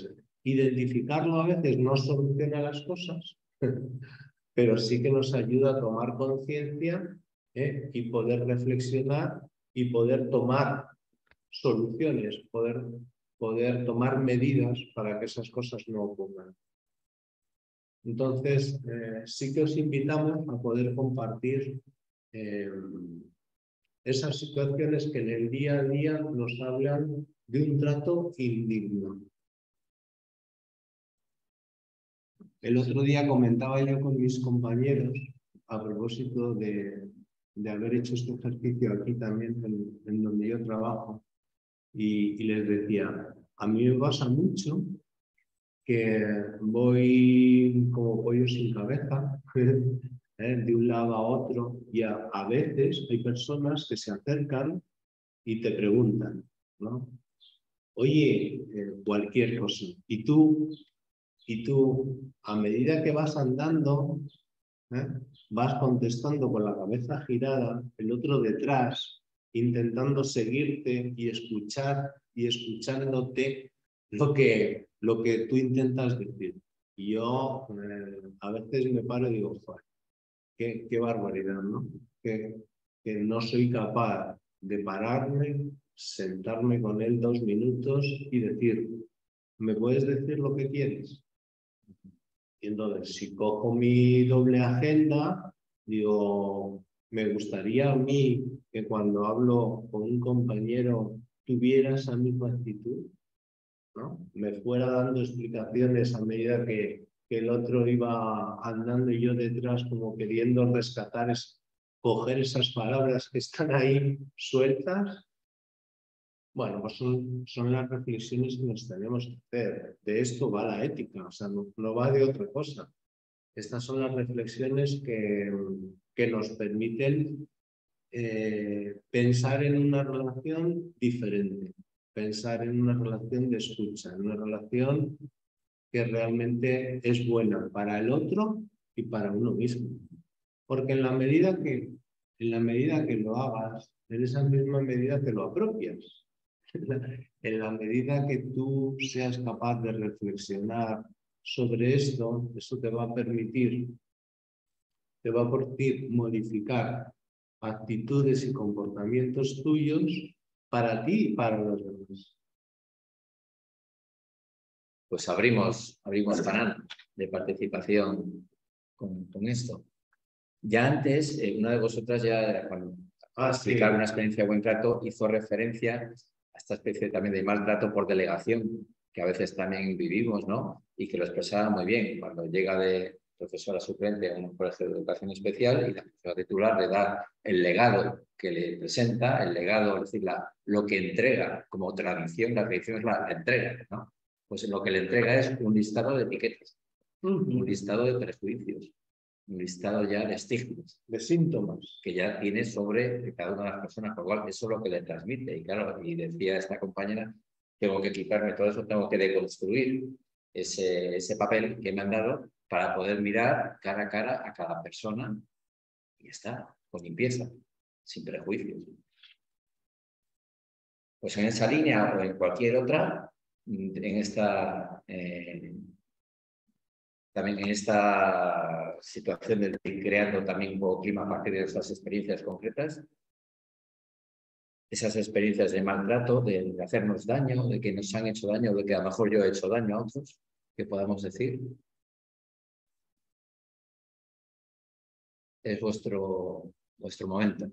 Identificarlo a veces no soluciona las cosas, pero sí que nos ayuda a tomar conciencia, ¿eh? y poder reflexionar y poder tomar soluciones, poder, poder tomar medidas para que esas cosas no ocurran. Entonces, eh, sí que os invitamos a poder compartir eh, esas situaciones que en el día a día nos hablan de un trato indigno. El otro día comentaba yo con mis compañeros a propósito de, de haber hecho este ejercicio aquí también en, en donde yo trabajo y, y les decía, a mí me pasa mucho que voy como pollo sin cabeza, ¿eh? de un lado a otro, y a, a veces hay personas que se acercan y te preguntan, ¿no? Oye, eh, cualquier cosa, y tú, y tú, a medida que vas andando, ¿eh? vas contestando con la cabeza girada, el otro detrás, intentando seguirte y escuchar y escuchándote lo que, lo que tú intentas decir. Y yo eh, a veces me paro y digo, joder, qué, qué barbaridad, ¿no? Que, que no soy capaz de pararme, sentarme con él dos minutos y decir, ¿me puedes decir lo que quieres? Y entonces, si cojo mi doble agenda, digo, me gustaría a mí que cuando hablo con un compañero tuviera esa misma actitud, ¿no? Me fuera dando explicaciones a medida que, que el otro iba andando y yo detrás como queriendo rescatar, es, coger esas palabras que están ahí sueltas. Bueno, pues son, son las reflexiones que nos tenemos que hacer. De esto va la ética, o sea, no, no va de otra cosa. Estas son las reflexiones que, que nos permiten eh, pensar en una relación diferente, pensar en una relación de escucha, en una relación que realmente es buena para el otro y para uno mismo. Porque en la medida que, en la medida que lo hagas, en esa misma medida te lo apropias. En la medida que tú seas capaz de reflexionar sobre esto, eso te va a permitir, te va a permitir modificar actitudes y comportamientos tuyos para ti y para los demás. Pues abrimos, abrimos canal de participación con, con esto. Ya antes, eh, una de vosotras ya, cuando ah, explicar sí. una experiencia de buen trato, hizo referencia a esta especie también de maltrato por delegación, que a veces también vivimos, ¿no? Y que lo expresaba muy bien. Cuando llega de profesora suplente a un colegio de educación especial y la profesora titular le da el legado que le presenta, el legado, es decir, la, lo que entrega como tradición, la tradición es la, la entrega, ¿no? Pues lo que le entrega es un listado de etiquetas, uh-huh. un listado de prejuicios, un listado ya de estigmas, de síntomas que ya tiene sobre cada una de las personas, por lo cual eso es lo que le transmite. Y claro, y decía esta compañera, tengo que quitarme todo eso, tengo que deconstruir ese, ese papel que me han dado para poder mirar cara a cara a cada persona y ya está, con limpieza, sin prejuicios. Pues en esa línea o en cualquier otra, en esta... Eh, También en esta situación de ir creando también un poco clima a partir de esas experiencias concretas, esas experiencias de maltrato, de hacernos daño, de que nos han hecho daño, de que a lo mejor yo he hecho daño a otros, que podamos decir. Es vuestro, vuestro momento.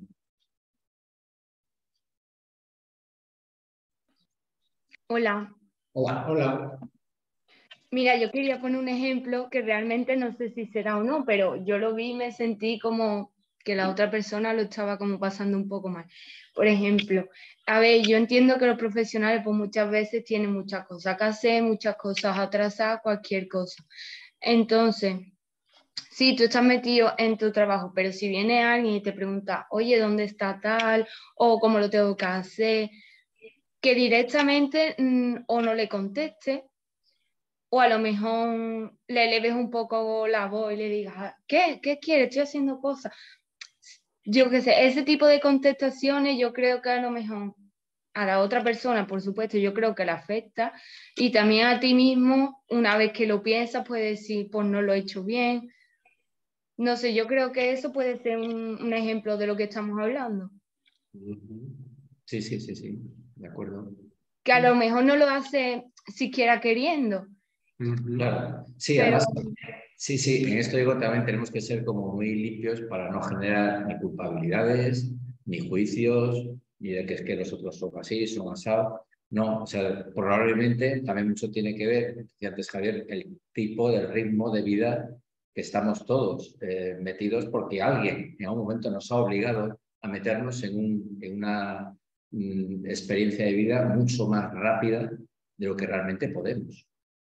Hola. Hola. Hola. Mira, yo quería poner un ejemplo que realmente no sé si será o no, pero yo lo vi y me sentí como que la otra persona lo estaba como pasando un poco mal. Por ejemplo, a ver, yo entiendo que los profesionales pues muchas veces tienen muchas cosas que hacer, muchas cosas atrasadas, cualquier cosa. Entonces, sí, tú estás metido en tu trabajo, pero si viene alguien y te pregunta, oye, ¿dónde está tal? O ¿cómo lo tengo que hacer? Que directamente mmm, o no le conteste, o a lo mejor le eleves un poco la voz y le digas, ¿qué? ¿Qué quieres? Estoy haciendo cosas. Yo qué sé, ese tipo de contestaciones yo creo que a lo mejor a la otra persona, por supuesto, yo creo que le afecta, y también a ti mismo, una vez que lo piensas, puedes decir, pues no lo he hecho bien. No sé, yo creo que eso puede ser un, un ejemplo de lo que estamos hablando. Sí, sí, sí, sí, de acuerdo. Que a lo mejor no lo hace siquiera queriendo. Claro, sí, pero... además, sí, sí, en esto digo también tenemos que ser como muy limpios para no generar ni culpabilidades, ni juicios, ni de que es que los otros son así, son asados. No, o sea, probablemente también mucho tiene que ver, decía antes Javier, el tipo del ritmo de vida que estamos todos eh, metidos porque alguien en algún momento nos ha obligado a meternos en, un, en una mm, experiencia de vida mucho más rápida de lo que realmente podemos,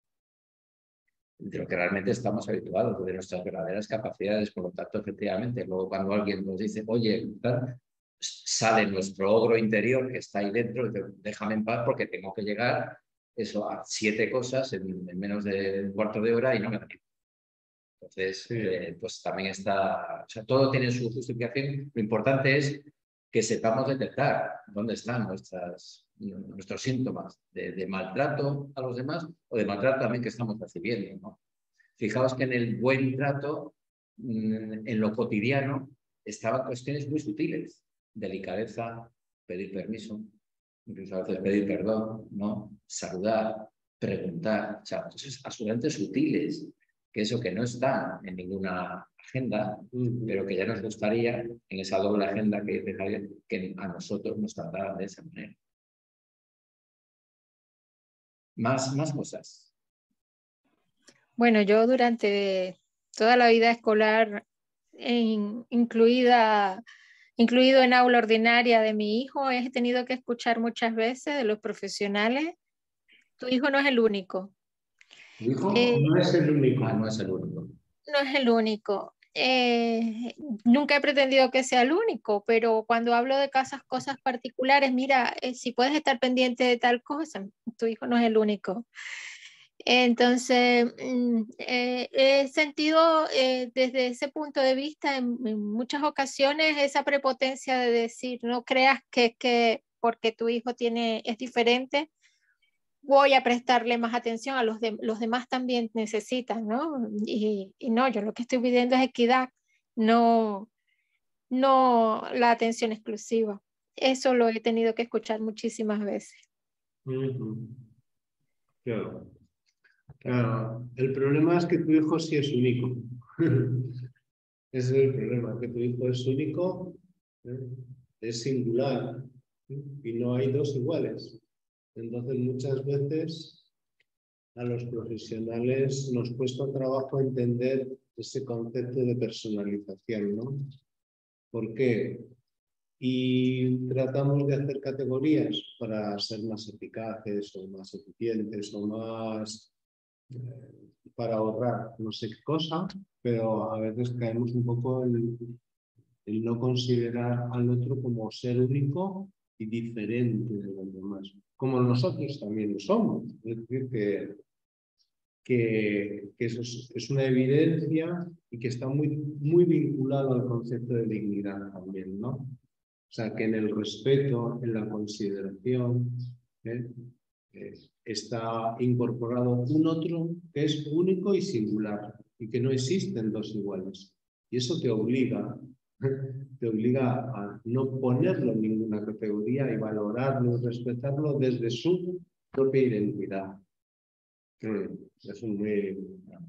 de lo que realmente estamos habituados, de nuestras verdaderas capacidades. Por lo tanto, efectivamente, luego cuando alguien nos dice, oye, tal, sale nuestro ogro interior que está ahí dentro, y dice, déjame en paz porque tengo que llegar eso, a siete cosas en, en menos de un cuarto de hora y no me da tiempo. Entonces, sí. eh, pues también está, o sea, todo tiene su justificación. Lo importante es que sepamos detectar dónde están nuestras, nuestros síntomas de, de maltrato a los demás o de maltrato también que estamos recibiendo, ¿no? Fijaos que en el buen trato, en lo cotidiano, estaban cuestiones muy sutiles. Delicadeza, pedir permiso, incluso a veces pedir perdón, ¿no? Saludar, preguntar, o sea, cosas absolutamente sutiles, que eso que no está en ninguna agenda, pero que ya nos gustaría, en esa doble agenda que dice Javier, que a nosotros nos trataran de esa manera. Más, más cosas. Bueno, yo durante toda la vida escolar, en, incluida, incluido en aula ordinaria de mi hijo, he tenido que escuchar muchas veces de los profesionales, tu hijo no es el único. ¿Tu hijo? Eh, no es el único. Ah, no es el único. No es el único. Eh, nunca he pretendido que sea el único, pero cuando hablo de casas, cosas particulares, mira, eh, si puedes estar pendiente de tal cosa, tu hijo no es el único. Entonces, eh, he sentido eh, desde ese punto de vista en, en muchas ocasiones esa prepotencia de decir, no creas que, que porque tu hijo tiene, es diferente, voy a prestarle más atención a los, de, los demás también necesitan, ¿no? Y, y no, yo lo que estoy pidiendo es equidad, no, no la atención exclusiva. Eso lo he tenido que escuchar muchísimas veces. Uh-huh. Claro. Claro, el problema es que tu hijo sí es único. Ese es el problema, que tu hijo es único, ¿eh? Es singular, ¿eh? Y no hay dos iguales. Entonces muchas veces a los profesionales nos cuesta trabajo entender ese concepto de personalización, ¿no? ¿Por qué? Y tratamos de hacer categorías para ser más eficaces o más eficientes o más... para ahorrar no sé qué cosa, pero a veces caemos un poco en el no considerar al otro como ser único y diferente de los demás, como nosotros también lo somos. Es decir, que, que, que eso es, es una evidencia y que está muy, muy vinculado al concepto de dignidad también, ¿no? O sea, que en el respeto, en la consideración, ¿eh? Eh, está incorporado un otro que es único y singular y que no existen dos iguales. Y eso te obliga, te obliga a no ponerlo en ninguna categoría y valorarlo y respetarlo desde su propia identidad. Eso es muy...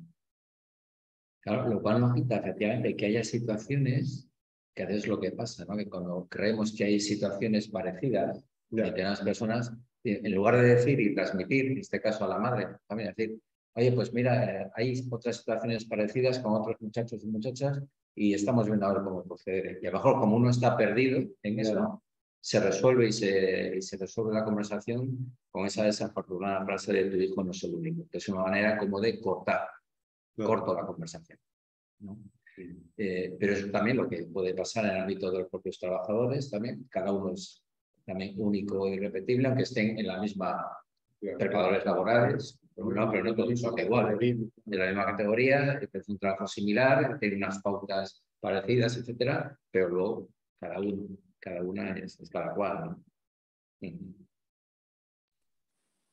Claro, lo cual no quita efectivamente que haya situaciones, que a veces es lo que pasa, ¿no? Que cuando creemos que hay situaciones parecidas, yeah. Y que las personas, en lugar de decir y transmitir, en este caso a la madre, también decir, oye, pues mira, eh, hay otras situaciones parecidas con otros muchachos y muchachas y estamos viendo ahora cómo proceder. Y a lo mejor como uno está perdido en eso, yeah. se resuelve y se, y se resuelve la conversación con esa desafortunada frase de tu hijo no es el único, que es una manera como de cortar. Corto la conversación, ¿no? Eh, pero es también lo que puede pasar en el ámbito de los propios trabajadores, también cada uno es también único e irrepetible, aunque estén en la misma preparadores laborales, no, pero no todos son iguales, de la misma categoría, es un trabajo similar, tiene unas pautas parecidas, etcétera, pero luego cada uno, cada una es, es cada cual, ¿no?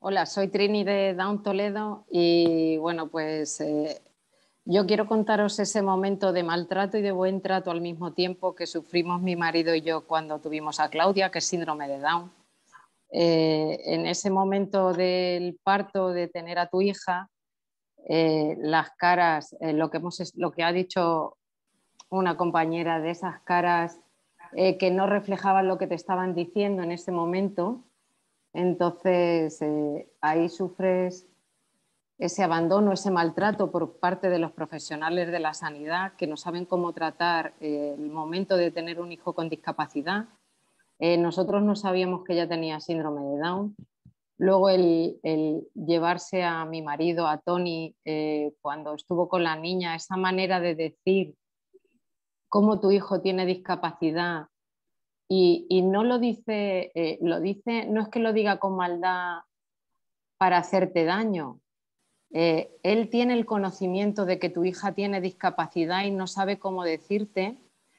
Hola, soy Trini de Down Toledo y bueno, pues eh, yo quiero contaros ese momento de maltrato y de buen trato al mismo tiempo que sufrimos mi marido y yo cuando tuvimos a Claudia, que es síndrome de Down. Eh, en ese momento del parto, de tener a tu hija, eh, las caras, eh, lo, que hemos, lo que ha dicho una compañera, de esas caras eh, que no reflejaban lo que te estaban diciendo en ese momento, entonces eh, ahí sufres ese abandono, ese maltrato por parte de los profesionales de la sanidad que no saben cómo tratar eh, el momento de tener un hijo con discapacidad. Eh, nosotros no sabíamos que ella tenía síndrome de Down. Luego el, el llevarse a mi marido, a Tony, eh, cuando estuvo con la niña, esa manera de decir cómo tu hijo tiene discapacidad y, y no lo dice, eh, lo dice, no es que lo diga con maldad para hacerte daño. Eh, él tiene el conocimiento de que tu hija tiene discapacidad y no sabe cómo decirte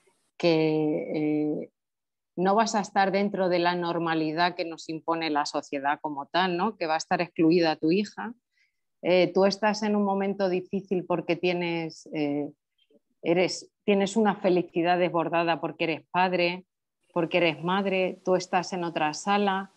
que eh, no vas a estar dentro de la normalidad que nos impone la sociedad como tal, ¿no? Que va a estar excluida tu hija. Eh, tú estás en un momento difícil porque tienes, eh, eres, tienes una felicidad desbordada porque eres padre, porque eres madre, tú estás en otra sala.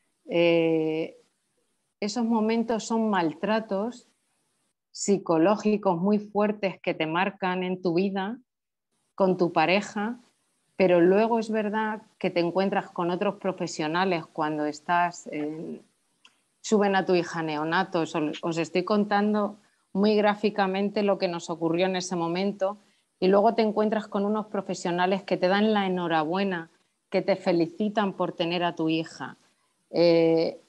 Eh, esos momentos son maltratos psicológicos muy fuertes que te marcan en tu vida con tu pareja, pero luego es verdad que te encuentras con otros profesionales cuando estás, eh, suben a tu hija neonatos. Os estoy contando muy gráficamente lo que nos ocurrió en ese momento y luego te encuentras con unos profesionales que te dan la enhorabuena, que te felicitan por tener a tu hija. Eh,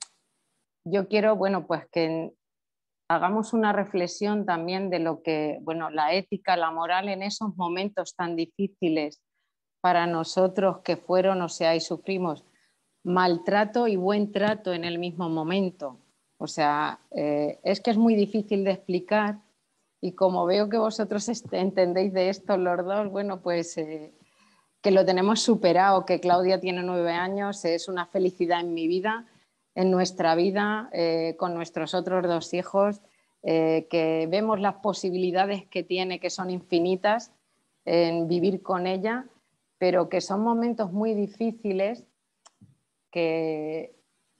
yo quiero, bueno, pues que hagamos una reflexión también de lo que, bueno, la ética, la moral en esos momentos tan difíciles para nosotros que fueron, o sea, y sufrimos maltrato y buen trato en el mismo momento. O sea, eh, es que es muy difícil de explicar y como veo que vosotros entendéis de esto los dos, bueno, pues eh, que lo tenemos superado, que Claudia tiene nueve años, es una felicidad en mi vida, en nuestra vida, eh, con nuestros otros dos hijos, eh, que vemos las posibilidades que tiene, que son infinitas, en vivir con ella, pero que son momentos muy difíciles, que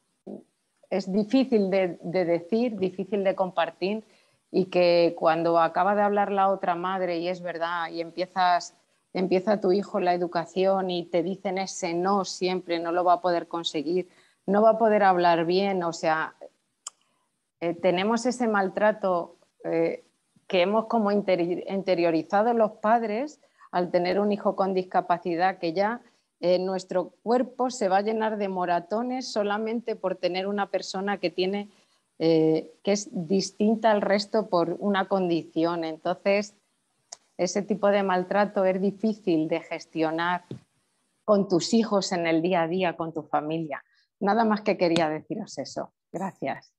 es difícil de, de decir, difícil de compartir, y que cuando acaba de hablar la otra madre, y es verdad, y empiezas... empieza tu hijo la educación y te dicen ese no siempre, no lo va a poder conseguir, no va a poder hablar bien, o sea, eh, tenemos ese maltrato eh, que hemos como interi- interiorizado los padres al tener un hijo con discapacidad, que ya eh, nuestro cuerpo se va a llenar de moratones solamente por tener una persona que tiene, eh, que es distinta al resto por una condición. Entonces, ese tipo de maltrato es difícil de gestionar con tus hijos en el día a día, con tu familia. Nada más que quería deciros eso. Gracias.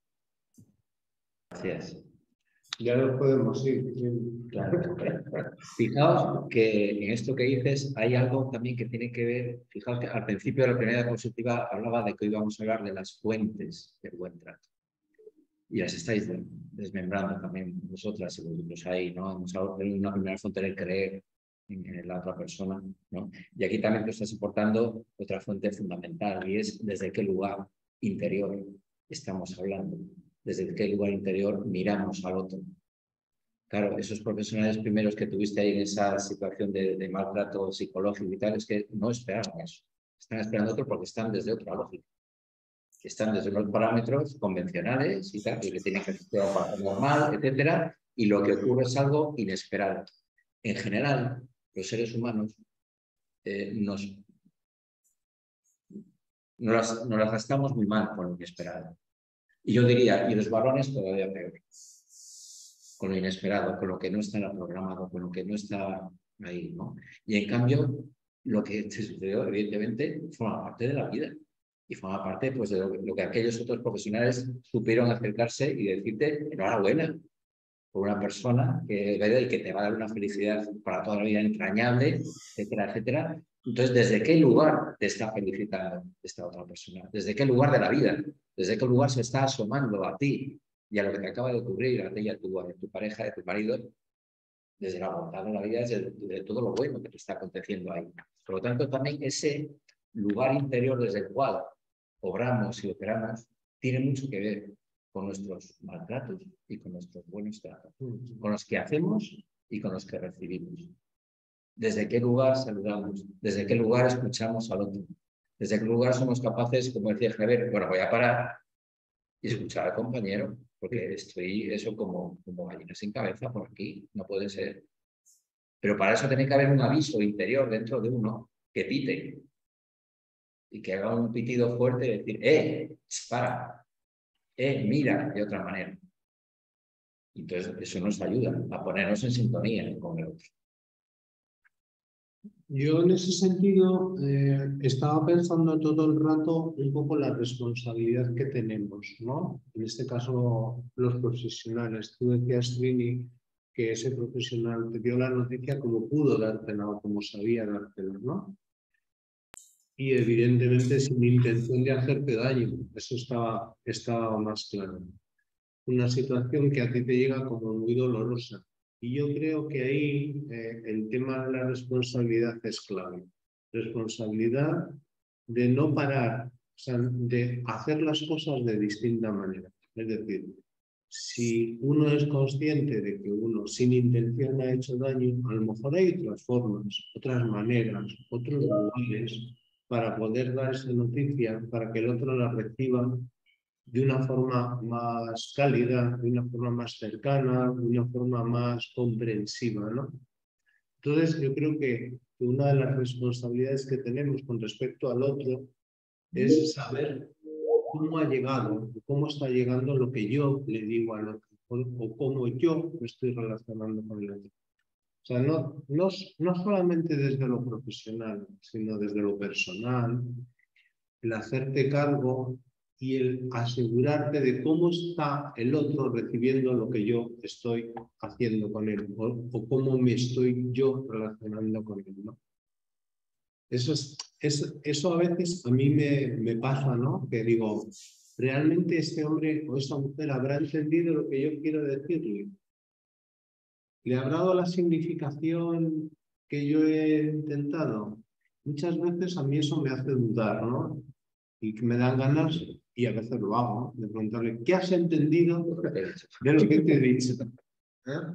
Gracias. Ya nos podemos ir. Claro. Fijaos que en esto que dices hay algo también que tiene que ver, fijaos que al principio de la primera diapositiva hablaba de que hoy vamos a hablar de las fuentes del buen trato. Y las estáis desmembrando también vosotras y vosotros ahí, ¿no? Hemos hablado de una primera fuente del creer en la otra persona, ¿no? Y aquí también te estás aportando otra fuente fundamental y es desde qué lugar interior estamos hablando, desde qué lugar interior miramos al otro. Claro, esos profesionales primeros que tuviste ahí en esa situación de, de maltrato psicológico y tal, es que no esperaban eso. Están esperando otro porque están desde otra lógica. Que están desde los parámetros convencionales y tal, y que tienen que ser normal, etcétera, y lo que ocurre es algo inesperado. En general, los seres humanos eh, nos, nos, las, nos las gastamos muy mal con lo inesperado. Y yo diría, y los varones todavía peor, con lo inesperado, con lo que no está programado, con lo que no está ahí, ¿no? Y en cambio, lo que te sucedió, evidentemente, forma parte de la vida. Y forma parte pues, de lo, lo que aquellos otros profesionales supieron acercarse y decirte enhorabuena por una persona que, y que te va a dar una felicidad para toda la vida entrañable, etcétera, etcétera. Entonces, ¿desde qué lugar te está felicitando esta otra persona? ¿Desde qué lugar de la vida? ¿Desde qué lugar se está asomando a ti y a lo que te acaba de ocurrir a ti y a tu, a tu pareja, a tu marido? Desde la bondad de la vida, desde de todo lo bueno que te está aconteciendo ahí. Por lo tanto, también ese lugar interior desde el cual obramos y operamos tiene mucho que ver con nuestros maltratos y con nuestros buenos tratos, con los que hacemos y con los que recibimos. ¿Desde qué lugar saludamos? ¿Desde qué lugar escuchamos al otro? ¿Desde qué lugar somos capaces, como decía Javier, bueno, voy a parar y escuchar al compañero, porque estoy eso como, como gallina sin cabeza por aquí, no puede ser. Pero para eso tiene que haber un aviso interior dentro de uno que pite y que haga un pitido fuerte y decir, ¡eh! ¡Para! ¡eh! ¡Mira! De otra manera. Entonces, eso nos ayuda a ponernos en sintonía con el otro. Yo en ese sentido eh, estaba pensando todo el rato un poco la responsabilidad que tenemos, ¿no? En este caso, los profesionales. Tú decías, Trini, que ese profesional te dio la noticia como pudo dártela o como sabía dártela, ¿no? Y evidentemente sin intención de hacerte daño. Eso estaba, estaba más claro. Una situación que a ti te llega como muy dolorosa. Y yo creo que ahí eh, el tema de la responsabilidad es clave. Responsabilidad de no parar, o sea, de hacer las cosas de distinta manera. Es decir, si uno es consciente de que uno sin intención ha hecho daño, a lo mejor hay otras formas, otras maneras, otros lugares para poder dar esa noticia, para que el otro la reciba de una forma más cálida, de una forma más cercana, de una forma más comprensiva, ¿no? Entonces, yo creo que una de las responsabilidades que tenemos con respecto al otro es saber cómo ha llegado, cómo está llegando lo que yo le digo al otro, o cómo yo me estoy relacionando con el otro. O sea, no, no, no solamente desde lo profesional, sino desde lo personal, el hacerte cargo y el asegurarte de cómo está el otro recibiendo lo que yo estoy haciendo con él, o, o cómo me estoy yo relacionando con él, ¿no? Eso, es, es, eso a veces a mí me, me pasa, ¿no? Que digo, ¿realmente este hombre o esta mujer habrá entendido lo que yo quiero decirle? ¿Le habrá dado la significación que yo he intentado? Muchas veces a mí eso me hace dudar, ¿no? Y que me dan ganas, y a veces lo hago, ¿no? De preguntarle, ¿qué has entendido de lo que te he dicho? ¿Eh?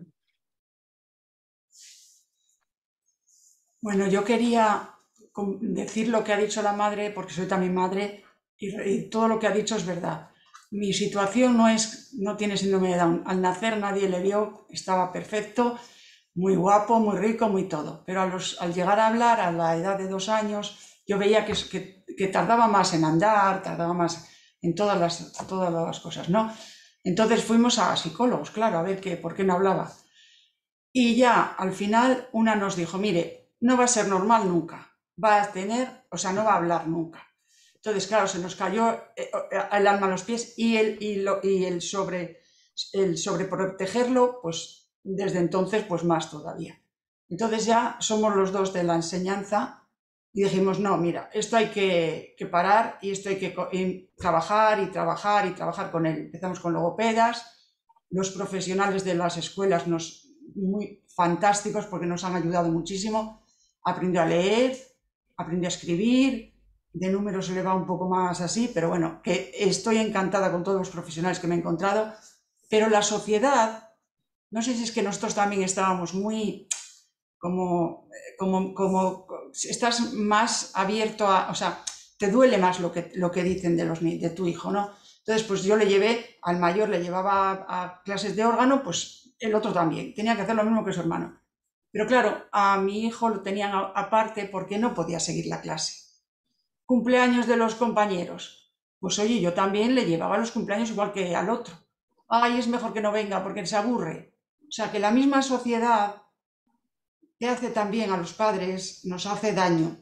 Bueno, yo quería decir lo que ha dicho la madre, porque soy también madre, y, y todo lo que ha dicho es verdad. Mi situación no, es, no tiene síndrome de Down. Al nacer nadie le vio, estaba perfecto, muy guapo, muy rico, muy todo. Pero a los, al llegar a hablar a la edad de dos años, yo veía que, que, que tardaba más en andar, tardaba más en todas las, todas las cosas, ¿no? Entonces fuimos a psicólogos, claro, a ver que, por qué no hablaba. Y ya al final una nos dijo, mire, no va a ser normal nunca, va a tener, o sea, no va a hablar nunca. Entonces, claro, se nos cayó el alma a los pies y el, y lo, y el, sobre, el sobreprotegerlo, pues desde entonces, pues más todavía. Entonces ya somos los dos de la enseñanza y dijimos, no, mira, esto hay que, que parar y esto hay que y trabajar y trabajar y trabajar con él. Empezamos con logopedas, los profesionales de las escuelas nos, muy fantásticos porque nos han ayudado muchísimo. Aprendió a leer, aprendió a escribir. De números se le va un poco más así, pero bueno, que estoy encantada con todos los profesionales que me he encontrado, pero la sociedad, no sé si es que nosotros también estábamos muy, como, como, como estás más abierto a, o sea, te duele más lo que, lo que dicen de, los, de tu hijo, ¿no? Entonces, pues yo le llevé, al mayor le llevaba a, a clases de órgano, pues el otro también, tenía que hacer lo mismo que su hermano. Pero claro, a mi hijo lo tenían aparte porque no podía seguir la clase. Cumpleaños de los compañeros. Pues oye, yo también le llevaba los cumpleaños igual que al otro. Ay, es mejor que no venga porque se aburre. O sea, que la misma sociedad que hace también a los padres nos hace daño.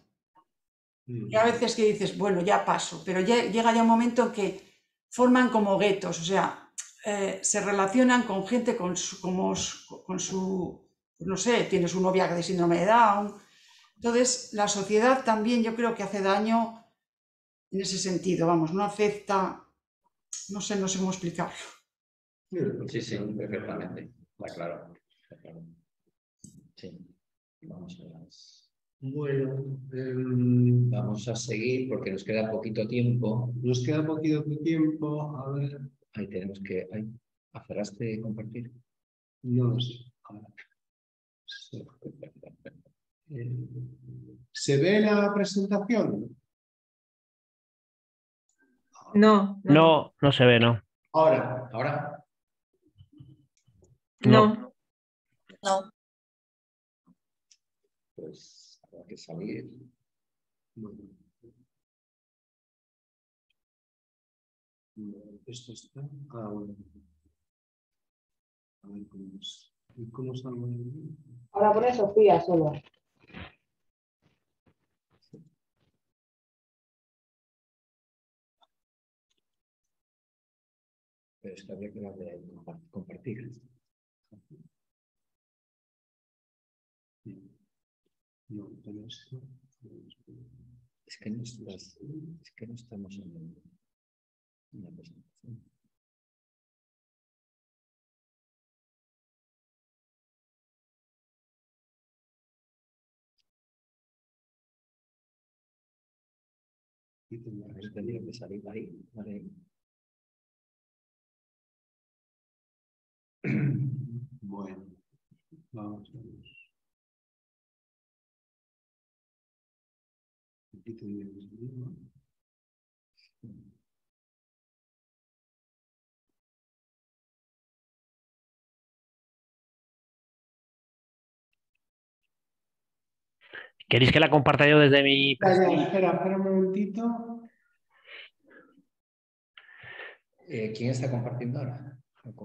Y a veces que dices, bueno, ya paso, pero ya, llega ya un momento en que forman como guetos, o sea, eh, se relacionan con gente con su, como, con su, no sé, tiene su novia de síndrome de Down. Entonces, la sociedad también yo creo que hace daño en ese sentido, vamos, no acepta no sé, no sé cómo explicarlo. Sí, sí, perfectamente. Está claro. Está claro. Sí. Vamos a las... Bueno, eh, vamos a seguir porque nos queda poquito tiempo. Nos queda poquito tiempo. A ver. Ahí tenemos que... Ahí. ¿Acerraste compartir? No lo sé. Ahora. ¿Se ve la presentación? No, no, No, no se ve, no. Ahora. ¿Ahora? No. No. Pues habrá que salir. Esto está. Ah, bueno. A ver cómo es. ¿Y cómo salgo de aquí? Ahora pone Sofía solo. Pero es que habría que darle a compartir. No, pero esto. Es que no, estás, es que no estamos en una presentación. Y tendría que salir ahí. Vale. Bueno, vamos a ver. Aquí tendría que salir, ¿no? ¿Queréis que la comparta yo desde mi presentación? Espera, espera un momentito. Eh, ¿Quién está compartiendo ahora?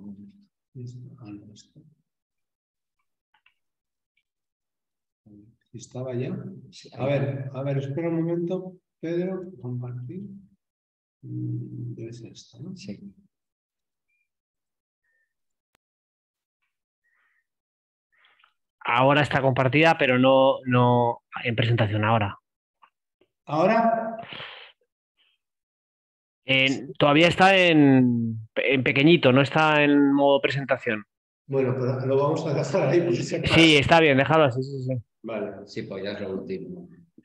¿Estaba ya? A ver, a ver, espera un momento, Pedro, compartir. Debe ser esta, ¿no? Sí. Ahora está compartida, pero no, no en presentación ahora. ¿Ahora? En, todavía está en, en pequeñito, no está en modo presentación. Bueno, pero lo vamos a dejar ahí. Por si acaso. Sí, está bien, déjalo así, sí, sí. Vale. Sí, pues ya es lo último.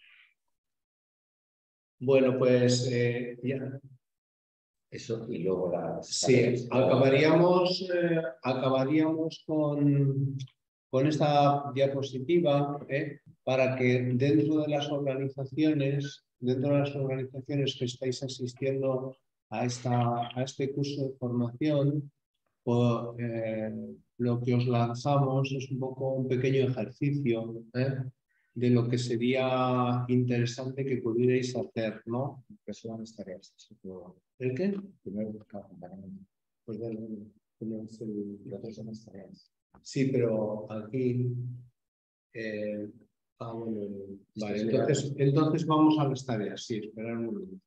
Bueno, pues eh, ya. Eso y luego las... Sí, acabaríamos, eh, acabaríamos con, con esta diapositiva eh, para que dentro de las organizaciones, dentro de las organizaciones que estáis asistiendo a, esta, a este curso de formación, pues, eh, lo que os lanzamos es un poco un pequeño ejercicio eh, de lo que sería interesante que pudierais hacer, ¿no? Que son las tareas. ¿El qué? Primero buscamos un Pues dale, dale. y otros son las tareas. Sí, pero aquí... Eh, ah, bueno, vale, entonces, entonces vamos a las tareas. Sí, esperar un momento.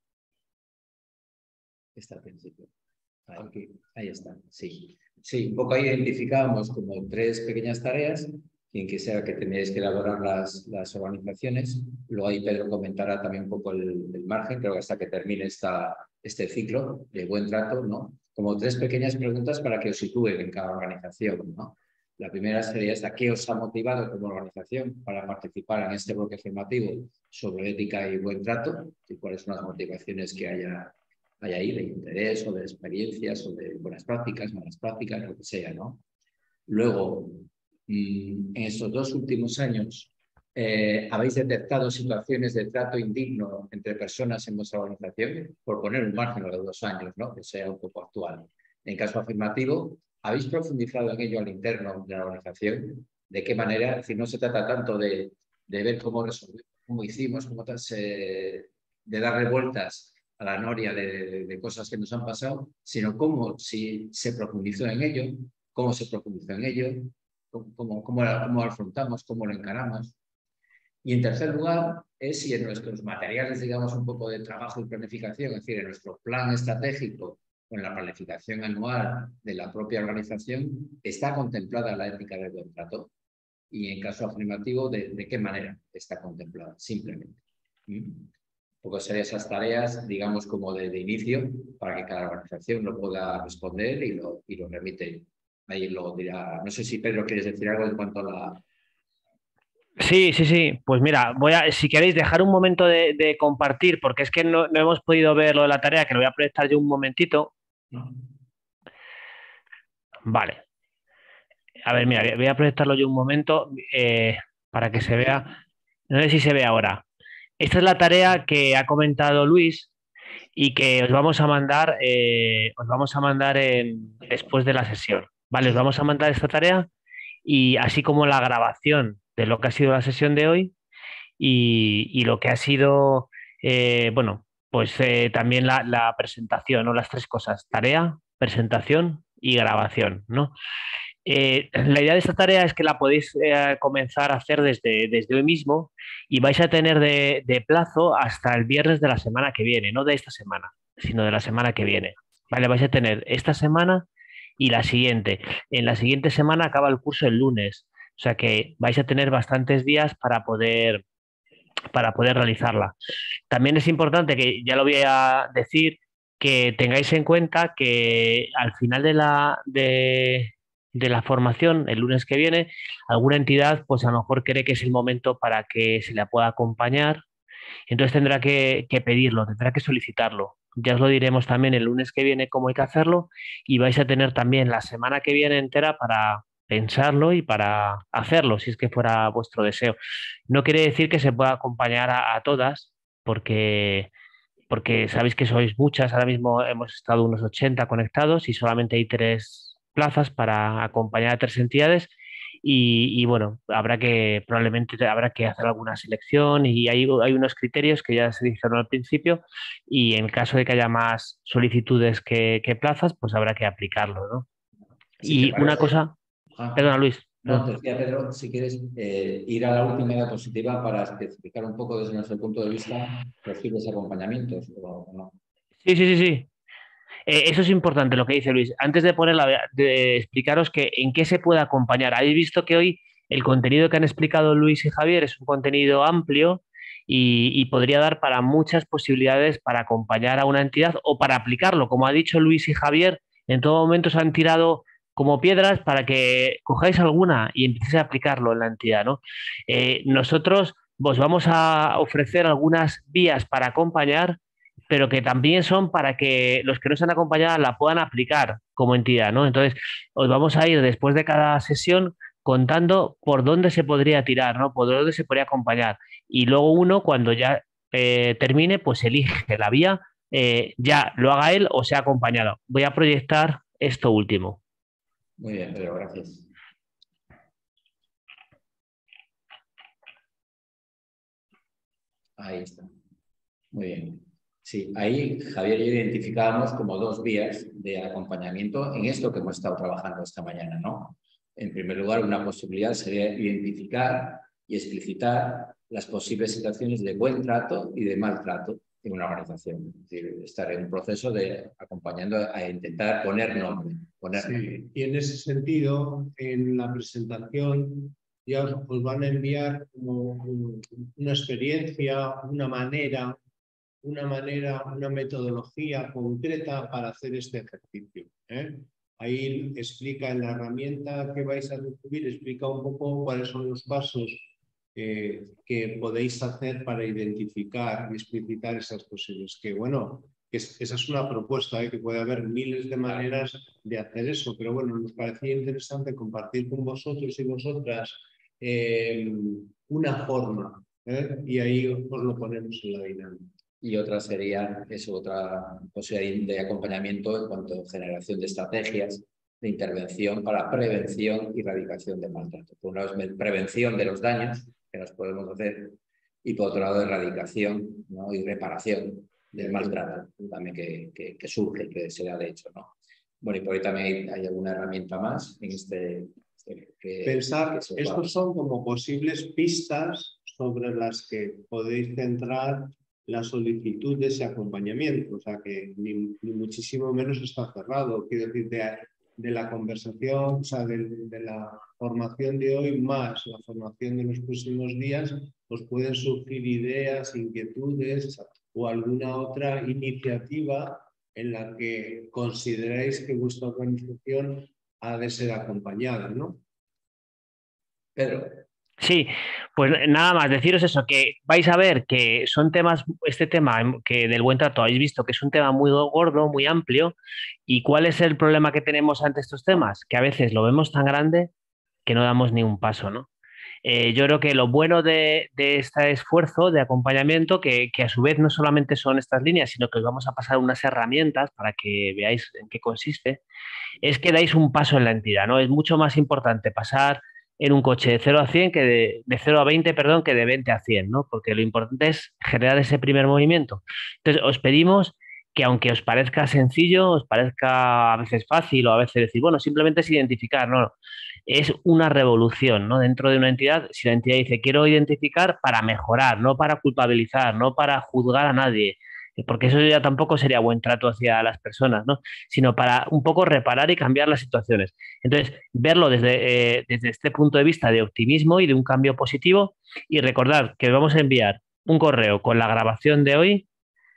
Está al principio. Aquí, ahí está, sí. Sí, un poco ahí identificábamos como tres pequeñas tareas, quien quisiera que tenéis que elaborar las, las organizaciones. Luego ahí Pedro comentará también un poco el, el margen, creo que hasta que termine esta, este ciclo de buen trato, ¿no? Como tres pequeñas preguntas para que os sitúen en cada organización, ¿no? La primera sería esta: ¿qué os ha motivado como organización para participar en este bloque formativo sobre ética y buen trato? ¿Y cuáles son las motivaciones que haya, hay ahí de interés o de experiencias o de buenas prácticas, malas prácticas, lo que sea, ¿no? Luego, en estos dos últimos años, eh, ¿habéis detectado situaciones de trato indigno entre personas en vuestra organización? Por poner un margen de dos años, ¿no? Que sea un poco actual. En caso afirmativo, ¿habéis profundizado en ello al interno de la organización? ¿De qué manera? Es decir, no se trata tanto de, de ver cómo resolvimos, cómo hicimos, cómo se, de darle vueltas a la noria de, de cosas que nos han pasado, sino cómo si se profundizó en ello, cómo se profundizó en ello, cómo, cómo, cómo lo afrontamos, cómo lo encaramos. Y en tercer lugar, es si en nuestros materiales, digamos, un poco de trabajo y planificación, es decir, en nuestro plan estratégico o en la planificación anual de la propia organización, está contemplada la ética del buen trato. Y en caso afirmativo, ¿de, de qué manera está contemplada? Simplemente. ¿Mm? porque serían esas tareas, digamos, como de, de inicio, para que cada organización lo pueda responder y lo, y lo remite. Ahí lo dirá. No sé si Pedro quieres decir algo en cuanto a la... Sí, sí, sí. Pues mira, voy a, si queréis dejar un momento de, de compartir, porque es que no, no hemos podido ver lo de la tarea, que lo voy a proyectar yo un momentito. Vale. A ver, mira, voy a proyectarlo yo un momento eh, para que se vea. No sé si se ve ahora. Esta es la tarea que ha comentado Luis y que os vamos a mandar, eh, os vamos a mandar en, después de la sesión. Vale, os vamos a mandar esta tarea y así como la grabación de lo que ha sido la sesión de hoy y, y lo que ha sido, eh, bueno, pues eh, también la, la presentación, ¿no? Las tres cosas, tarea, presentación y grabación, ¿no? Eh, la idea de esta tarea es que la podéis eh, comenzar a hacer desde, desde hoy mismo y vais a tener de, de plazo hasta el viernes de la semana que viene, no de esta semana, sino de la semana que viene. Vale, vais a tener esta semana y la siguiente. En la siguiente semana acaba el curso el lunes, o sea que vais a tener bastantes días para poder, para poder realizarla. También es importante, que ya lo voy a decir, que tengáis en cuenta que al final de la, de, de la formación, el lunes que viene, alguna entidad pues a lo mejor cree que es el momento para que se la pueda acompañar, entonces tendrá que, que pedirlo, tendrá que solicitarlo. Ya os lo diremos también el lunes que viene cómo hay que hacerlo y vais a tener también la semana que viene entera para pensarlo y para hacerlo, si es que fuera vuestro deseo. No quiere decir que se pueda acompañar a, a todas, porque, porque sabéis que sois muchas, ahora mismo hemos estado unos ochenta conectados y solamente hay tres plazas para acompañar a tres entidades y, y bueno, habrá que, probablemente habrá que hacer alguna selección y hay, hay unos criterios que ya se dijeron al principio y en caso de que haya más solicitudes que, que plazas, pues habrá que aplicarlo, ¿no? Si Y una cosa, Ah, perdona Luis. no, te decía Pedro, si quieres eh, ir a la última diapositiva para especificar un poco desde nuestro punto de vista posibles acompañamientos o no. Sí, sí, sí, sí. Eh, eso es importante lo que dice Luis. Antes de ponerla, de explicaros que en qué se puede acompañar. Habéis visto que hoy el contenido que han explicado Luis y Javier es un contenido amplio y, y podría dar para muchas posibilidades para acompañar a una entidad o para aplicarlo. Como ha dicho Luis y Javier, en todo momento se han tirado como piedras para que cojáis alguna y empecéis a aplicarlo en la entidad, ¿no? Eh, nosotros os vamos a ofrecer algunas vías para acompañar, pero que también son para que los que no sean acompañados la puedan aplicar como entidad, ¿no? Entonces, os vamos a ir después de cada sesión contando por dónde se podría tirar, ¿no? Por dónde se podría acompañar. Y luego uno, cuando ya eh, termine, pues elige la vía, eh, ya lo haga él o sea acompañado. Voy a proyectar esto último. Muy bien, Pedro, gracias. Ahí está. Muy bien. Sí, ahí Javier y yo identificábamos como dos vías de acompañamiento en esto que hemos estado trabajando esta mañana, ¿no? En primer lugar, una posibilidad sería identificar y explicitar las posibles situaciones de buen trato y de maltrato en una organización. Es decir, estar en un proceso de acompañando a intentar poner nombre. Poner sí, nombre. y en ese sentido, en la presentación ya os, os van a enviar como una experiencia, una manera, una manera, una metodología concreta para hacer este ejercicio, ¿eh? Ahí explica en la herramienta que vais a recibir, explica un poco cuáles son los pasos eh, que podéis hacer para identificar y explicitar esas posibles. Que bueno, es, esa es una propuesta, ¿eh? Que puede haber miles de maneras de hacer eso, pero bueno, nos parecía interesante compartir con vosotros y vosotras eh, una forma, ¿eh? Y ahí os lo ponemos en la dinámica. Y otra sería eso, otra posibilidad de acompañamiento en cuanto a generación de estrategias de intervención para prevención y erradicación del maltrato. Por un lado es prevención de los daños que nos podemos hacer y por otro lado erradicación, ¿no? Y reparación del maltrato también que, que, que surge, que se da de hecho, ¿no? Bueno, y por ahí también hay, hay alguna herramienta más en este... Que, Pensar, que estos son como posibles pistas sobre las que podéis centrar la solicitud de ese acompañamiento, o sea que ni, ni muchísimo menos está cerrado. Quiero decir, de, de la conversación, o sea, de, de la formación de hoy más la formación de los próximos días, os pueden surgir ideas, inquietudes, o alguna otra iniciativa en la que consideráis que vuestra organización ha de ser acompañada, ¿no? Pedro. Sí, pues nada más deciros eso, que vais a ver que son temas, este tema que del buen trato habéis visto que es un tema muy gordo, muy amplio, y ¿cuál es el problema que tenemos ante estos temas? Que a veces lo vemos tan grande que no damos ni un paso, ¿no? Eh, yo creo que lo bueno de, de este esfuerzo de acompañamiento, que, que a su vez no solamente son estas líneas, sino que os vamos a pasar unas herramientas para que veáis en qué consiste, es que dais un paso en la entidad, ¿no? Es mucho más importante pasar en un coche de cero a cien que de, de cero a veinte, perdón, que de veinte a cien, ¿no? Porque lo importante es generar ese primer movimiento. Entonces, os pedimos que aunque os parezca sencillo, os parezca a veces fácil o a veces decir, bueno, simplemente es identificar, no, es una revolución, ¿no? Dentro de una entidad, si la entidad dice, quiero identificar para mejorar, no para culpabilizar, no para juzgar a nadie, porque eso ya tampoco sería buen trato hacia las personas, ¿no? Sino para un poco reparar y cambiar las situaciones. Entonces, verlo desde, eh, desde este punto de vista de optimismo y de un cambio positivo, y recordar que vamos a enviar un correo con la grabación de hoy,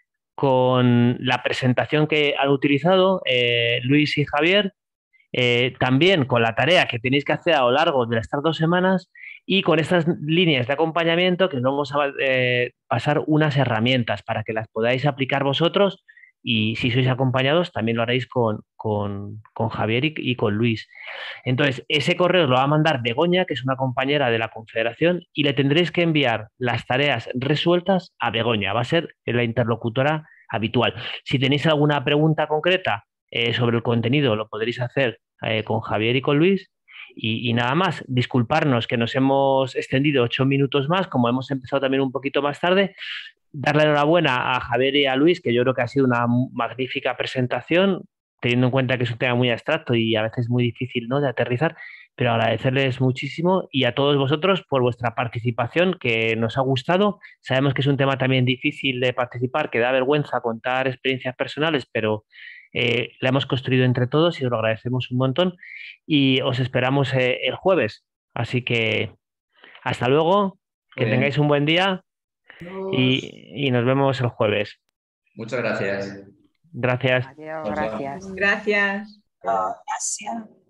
con la presentación que han utilizado eh, Luis y Javier, eh, también con la tarea que tenéis que hacer a lo largo de estas dos semanas y con estas líneas de acompañamiento que os vamos a eh, pasar unas herramientas para que las podáis aplicar vosotros, y si sois acompañados también lo haréis con, con, con Javier y, y con Luis. Entonces, ese correo os lo va a mandar Begoña, que es una compañera de la Confederación, y le tendréis que enviar las tareas resueltas a Begoña. Va a ser la interlocutora habitual. Si tenéis alguna pregunta concreta eh, sobre el contenido, lo podréis hacer eh, con Javier y con Luis. Y, y nada más, disculparnos que nos hemos extendido ocho minutos más, como hemos empezado también un poquito más tarde. Darle enhorabuena a Javier y a Luis, que yo creo que ha sido una magnífica presentación, teniendo en cuenta que es un tema muy abstracto y a veces muy difícil, ¿no?, de aterrizar, pero agradecerles muchísimo, y a todos vosotros por vuestra participación, que nos ha gustado. Sabemos que es un tema también difícil de participar, que da vergüenza contar experiencias personales, pero eh, la hemos construido entre todos y os lo agradecemos un montón, y os esperamos eh, el jueves. Así que hasta luego, que Muy bien. tengáis un buen día. Y, y nos vemos el jueves. Muchas gracias. Gracias. Adiós, Chao, chao. gracias. Gracias. Gracias.